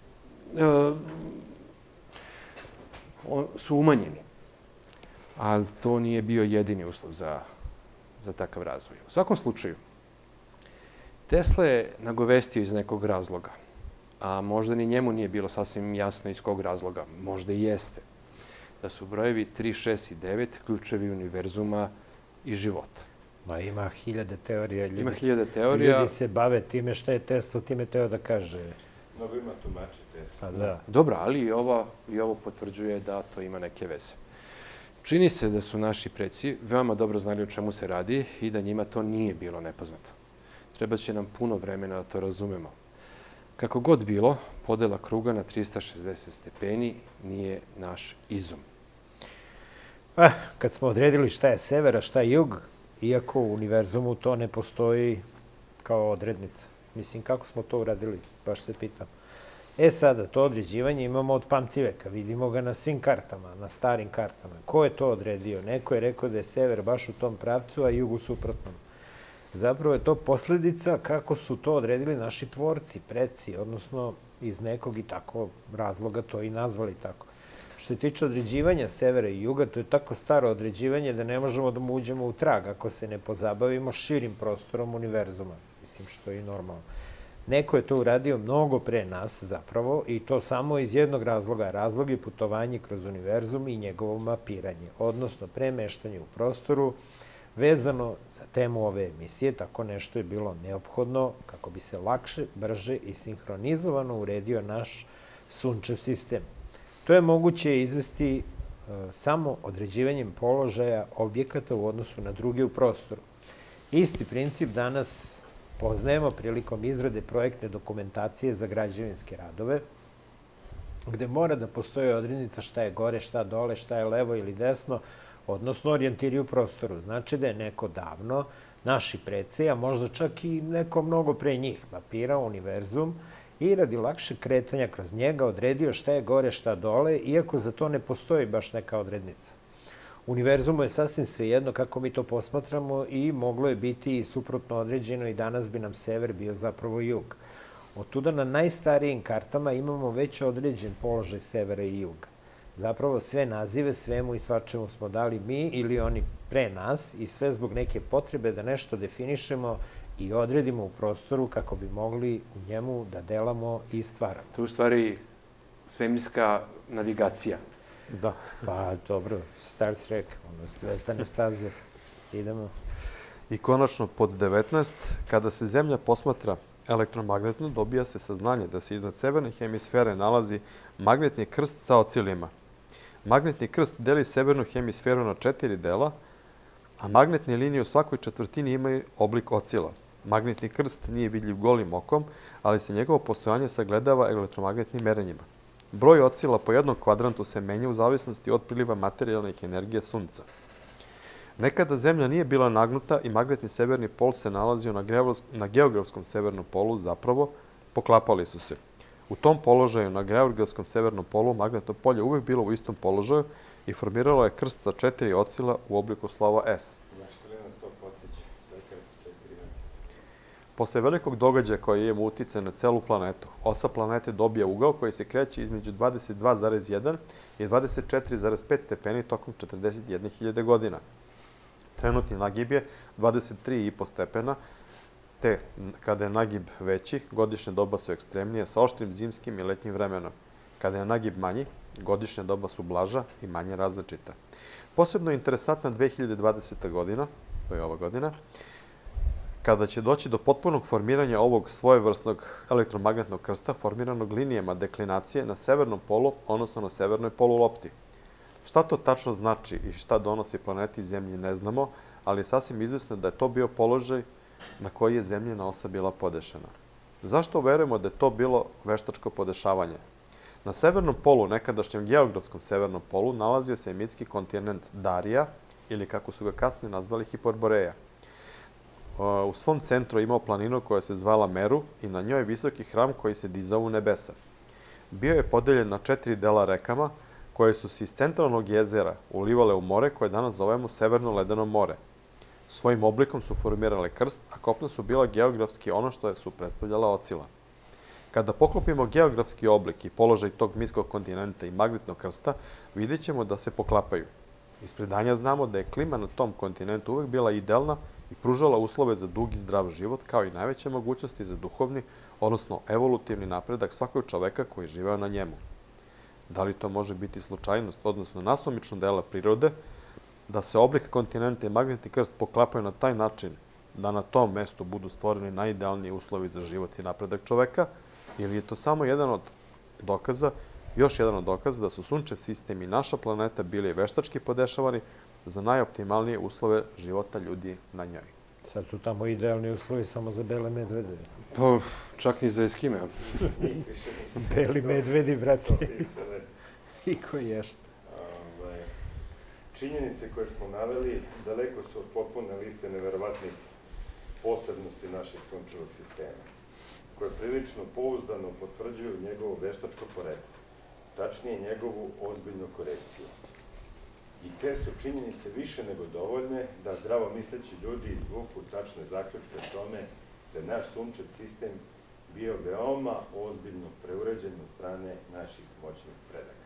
su umanjeni. Ali to nije bio jedini uslov za, za takav razvoj. U svakom slučaju, Tesla je nagovestio iz nekog razloga, a možda ni njemu nije bilo sasvim jasno iz kog razloga, možda i jeste, da su brojevi tri, šest i devet ključevi univerzuma i života. Ma ima hiljade teorija. Ljudi ima hiljade teorija. Ljudi se bave time šta je Tesla, time teo da kaže. Mnogo ima tumači Tesla. Da. Dobro, ali i ovo, i ovo potvrđuje da to ima neke veze. Čini se da su naši preci veoma dobro znali o čemu se radi i da njima to nije bilo nepoznato. Treba će nam puno vremena da to razumemo. Kako god bilo, podela kruga na trista šezdeset stepeni nije naš izum. Ah, kad smo odredili šta je sever, a šta je jug, iako u univerzumu to ne postoji kao odrednica. Mislim, kako smo to uradili, baš se pitam. E sada, to određivanje imamo od pamtiveka. Vidimo ga na svim kartama, na starim kartama. Ko je to odredio? Neko je rekao da je sever baš u tom pravcu, a jug u suprotnom. Zapravo je to posledica kako su to odredili naši tvorci, preci, odnosno iz nekog i tako razloga to i nazvali tako. Što se tiče određivanja severa i juga, to je tako staro određivanje da ne možemo da mu uđemo u trag ako se ne pozabavimo širim prostorom univerzuma. Mislim, što je i normalno. Neko je to uradio mnogo pre nas zapravo i to samo iz jednog razloga. Razlog je putovanje kroz univerzum i njegovo mapiranje, odnosno premeštanje u prostoru vezano za temu ove emisije. Tako nešto je bilo neophodno kako bi se lakše, brže i sinhronizovano uredio naš sunčev sistem. To je moguće izvesti samo određivanjem položaja objekata u odnosu na druge u prostoru. Isti princip danas poznajemo prilikom izrade projektne dokumentacije za građevinske radove, gde mora da postoji odrednica šta je gore, šta dole, šta je levo ili desno, odnosno orijentiri u prostoru. Znači da je neko davno, naši preci, a možda čak i neko mnogo pre njih, mapirao univerzum i radi lakše kretanja kroz njega odredio šta je gore, šta dole, iako za to ne postoji baš neka odrednica. Univerzumu je sasvim svejedno kako mi to posmatramo i moglo je biti i suprotno određeno i danas bi nam sever bio zapravo jug. Od tuda na najstarijim kartama imamo već određen položaj severa i juga. Zapravo sve nazive, svemu i svačemu smo dali mi ili oni pre nas i sve zbog neke potrebe da nešto definišemo i odredimo u prostoru kako bi mogli u njemu da delamo i stvaramo. To je u stvari svemirska navigacija. Da. Pa dobro, Star Trek, ono, zvezdane staze, idemo. I konačno pod devetnaest, kada se Zemlja posmatra elektromagnetno, dobija se saznanje da se iznad severne hemisfere nalazi magnetni krst sa ocilima. Magnetni krst deli severnu hemisferu na četiri dela, a magnetne linije u svakoj četvrtini imaju oblik ocila. Magnetni krst nije vidljiv golim okom, ali se njegovo postojanje sagledava elektromagnetnim merenjima. Broj ocila po jednom kvadrantu se menja u zavisnosti od priliva materijalnih energija Sunca. Nekada Zemlja nije bila nagnuta i magnetni severni pol se nalazio na geografskom severnom polu, zapravo poklapali su se. U tom položaju, na geografskom severnom polu, magnetno polje uvek bilo u istom položaju i formiralo je krst sa četiri ocila u obliku slova S. Zašto li nas to podsjeća? Da je krst sa četiri ocila. Posle velikog događaja koji ima utice na celu planetu, osa planete dobija ugao koji se kreće između dvadeset dva zarez jedan i dvadeset četiri zarez pet stepeni tokom četrdeset jedne hiljade godina. Trenutni nagib je dvadeset tri i po stepena, te kada je nagib veći, godišnje doba su ekstremnije sa oštrim zimskim i letnjim vremenom. Kada je nagib manji, godišnja doba su blaža i manje različita. Posebno je interesantna dve hiljade dvadeseta godina, to je ova godina, kada će doći do potpunog formiranja ovog svojevrsnog elektromagnetnog krsta formiranog linijama deklinacije na severnom polu, odnosno na severnoj polulopti. Šta to tačno znači i šta donosi planeti Zemlji ne znamo, ali je sasvim izvesno da je to bio položaj na koji je Zemljina osa bila podešena. Zašto verujemo da je to bilo veštačko podešavanje? Na severnom polu, nekadašnjem geografskom severnom polu, nalazio se emitski kontinent Darija, ili kako su ga kasnije nazvali Hiperboreja. U svom centru je imao planinu koja se zvala Meru i na njoj visoki hram koji se dizao u nebesa. Bio je podeljen na četiri dela rekama, koje su se iz centralnog jezera ulivale u more koje danas zovemo Severno ledeno more. Svojim oblikom su formirale krst, a kopna su bila geografski ono što su predstavljala ocila. Kada poklopimo geografski oblik i položaj tog mitskog kontinenta i magnetnog krsta, vidjet ćemo da se poklapaju. Iz predanja znamo da je klima na tom kontinentu uvek bila idealna i pružala uslove za dug i zdrav život, kao i najveće mogućnosti za duhovni, odnosno evolutivni napredak svakog čoveka koji je živeo na njemu. Da li to može biti slučajnost, odnosno nasumično dela prirode, da se oblik kontinenta i magnetni krst poklapaju na taj način da na tom mestu budu stvoreni najidealniji uslovi za život i napredak čoveka, ili je to samo jedan od dokaza, još jedan od dokaza da su Sunčev sistem i naša planeta bili veštački podešavani za najoptimalnije uslove života ljudi na njoj. Sad su tamo idealni uslovi samo za bele medvede. Pa, čak ni za Eskime. Beli medvedi, brate. I koji ješta. Činjenice koje smo naveli daleko su od potpune liste neverovatnih posebnosti našeg sunčevog sistema, koje prilično pouzdano potvrđuju njegovo veštačko poreklo, tačnije njegovu ozbiljnu korekciju. I te su činjenice više nego dovoljne da zdravo misleći ljudi izvuku tačne zaključke o tome da je naš sunčev sistem bio veoma ozbiljno preuređen od strane naših moćnih predaka.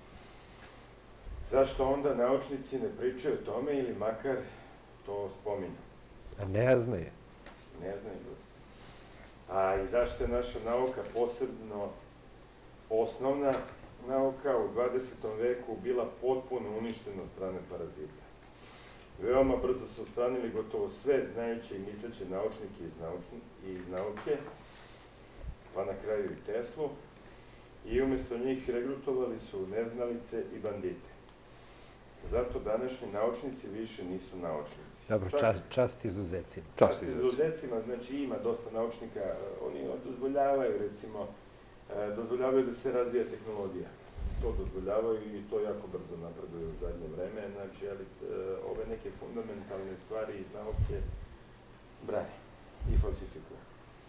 Zašto onda naučnici ne pričaju o tome ili makar to spominju? Ne znaju. Ne znaju ljudi. A i zašto je naša nauka, posebno osnovna nauka, u dvadesetom veku bila potpuno uništena od strane parazita? Veoma brzo su odstranili gotovo sve znajuće i misleće naučnike iz nauke, pa na kraju i Teslu, i umjesto njih regrutovali su neznalice i bandite. Zato današnji naučnici više nisu naučnici. Dobro, čast izuzecima. Čast izuzecima, znači ima dosta naučnika, oni dozvoljavaju, recimo, dozvoljavaju da se razvija tehnologija. To dozvoljavaju i to jako brzo napreduju u zadnje vreme, znači, ali ove neke fundamentalne stvari iz nauke brane i falsifikuju.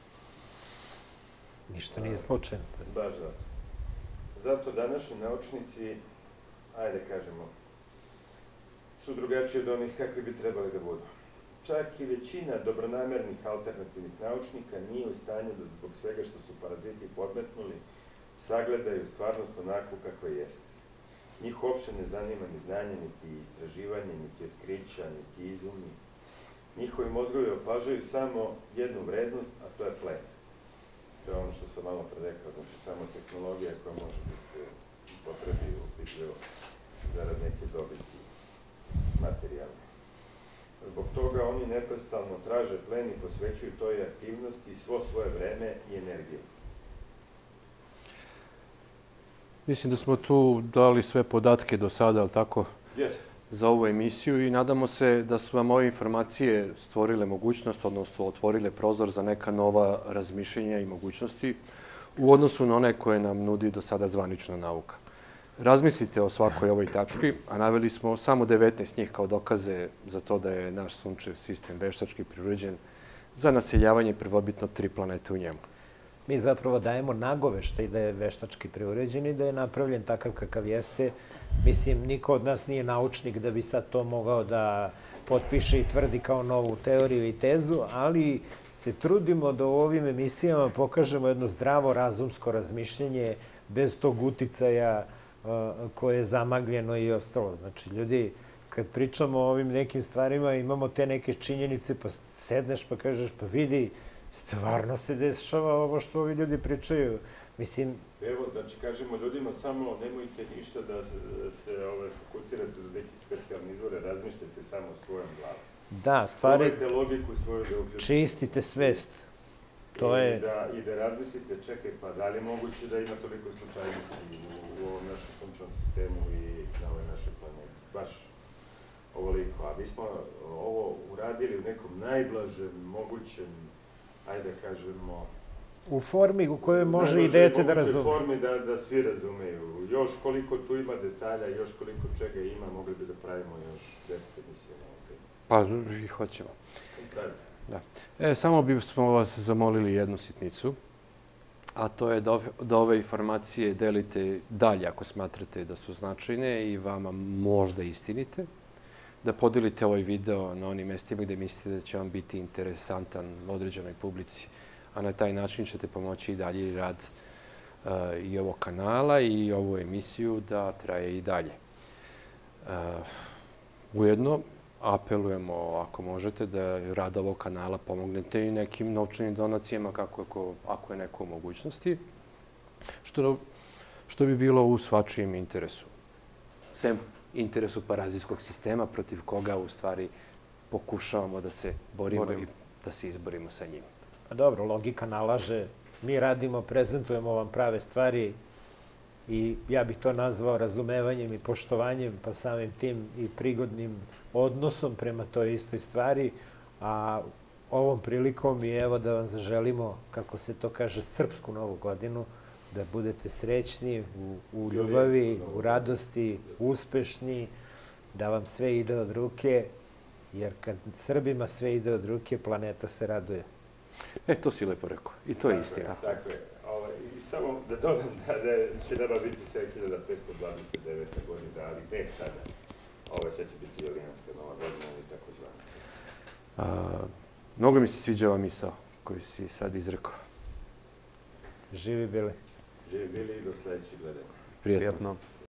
Ništa nije slučajno. Baš zato. Zato današnji naučnici, ajde kažemo, su drugačiji od onih kakvi bi trebali da budu. Čak i većina dobronamernih alternativnih naučnika nije u stanju da zbog svega što su paraziti podmetnuli sagledaju stvarnost onakvu kakva jeste. Njih uopšte ne zanima ni znanje, niti istraživanje, niti otkrića, niti izumi. njihovi mozgovi opažaju samo jednu vrednost, a to je plen. To je ono što sam malo pre rekao, znači samo tehnologija koja može da se potrebi upitljivo zarad neke dobiti materijalne. Zbog toga oni neprestano traže plen i posvećuju toj aktivnosti svo svoje vreme i energiju. Mislim da smo tu dali sve podatke do sada, ali tako, Jeste. za ovu emisiju i nadamo se da su vam ove informacije stvorile mogućnost, odnosno otvorile prozor za neka nova razmišljenja i mogućnosti u odnosu na one koje nam nudi do sada zvanična nauka. Razmislite o svakoj ovoj tački, a naveli smo samo devetnaest njih kao dokaze za to da je naš sunčev sistem veštački priuređen za naseljavanje prvobitno tri planete u njemu. Mi zapravo dajemo nagoveštaj da je veštački preuređen i da je napravljen takav kakav jeste. Mislim, niko od nas nije naučnik da bi sad to mogao da potpiše i tvrdi kao novu teoriju i tezu, ali se trudimo da u ovim emisijama pokažemo jedno zdravo, razumsko razmišljenje bez tog uticaja koje je zamagljeno i ostalo. Znači, ljudi, kad pričamo o ovim nekim stvarima, imamo te neke činjenice, pa sedneš pa kažeš, pa vidi, stvarno se dešava ovo što ovi ljudi pričaju. Mislim... Evo, znači, kažemo ljudima samo nemojte ništa da se, se ove, fokusirate do nekih specijalnih izvora, razmišljate samo svojom glavom. Da, stvari... Stvorite logiku svoju da uključite. Čistite svest. To I je... Da, I da razmislite, čekaj, pa da li je moguće da ima toliko slučajnosti u, u ovom našem sunčevom sistemu i na ovoj našoj planeti? Baš ovoliko. A mi smo ovo uradili u nekom najblažem mogućem, ajde da kažemo... U formi u kojoj može i dete da razume. U formi da, da svi razumeju. Još koliko tu ima detalja, još koliko čega ima, mogli bi da pravimo još deset emisija na ovom temu. Pa i hoćemo. Pravi. Da. E, samo bismo vas zamolili jednu sitnicu, a to je da, da ove informacije delite dalje ako smatrate da su značajne i vama možda istinite, da podelite ovaj video na onim mestima gde mislite da će vam biti interesantan određenoj publici, a na taj način ćete pomoći i dalje rad uh, i ovog kanala i ovu emisiju da traje i dalje. Uh, ujedno, apelujemo, ako možete, da rad ovog kanala pomognete i nekim novčanim donacijama kako, ako, ako je neko u mogućnosti, što, što bi bilo u svačijem interesu. Sem interesu parazitskog sistema protiv koga u stvari pokušavamo da se borimo Borim. i da se izborimo sa njim. Pa dobro, logika nalaže, mi radimo, prezentujemo vam prave stvari i ja bih to nazvao razumevanjem i poštovanjem, pa samim tim i prigodnim odnosom prema toj istoj stvari, a ovom prilikom i evo da vam zaželimo, kako se to kaže, srpsku novu godinu, da budete srećni u, u ljubavi, u radosti, uspešni, da vam sve ide od ruke, jer kad Srbima sve ide od ruke, planeta se raduje. E, to si lepo rekao. I to je istina. Tako je. Ovo, i samo da dodam da, da će nama biti sedam hiljada petsto dvadeset deveta godina, ali ne sada. Ovo sad će biti Julijanska nova godina ili tako zvana srca. Mnogo mi se sviđa ova misao koju si sad izrekao. Živi bili. Živi bili i do sledećeg gledanja. Prijetno. Prijetno.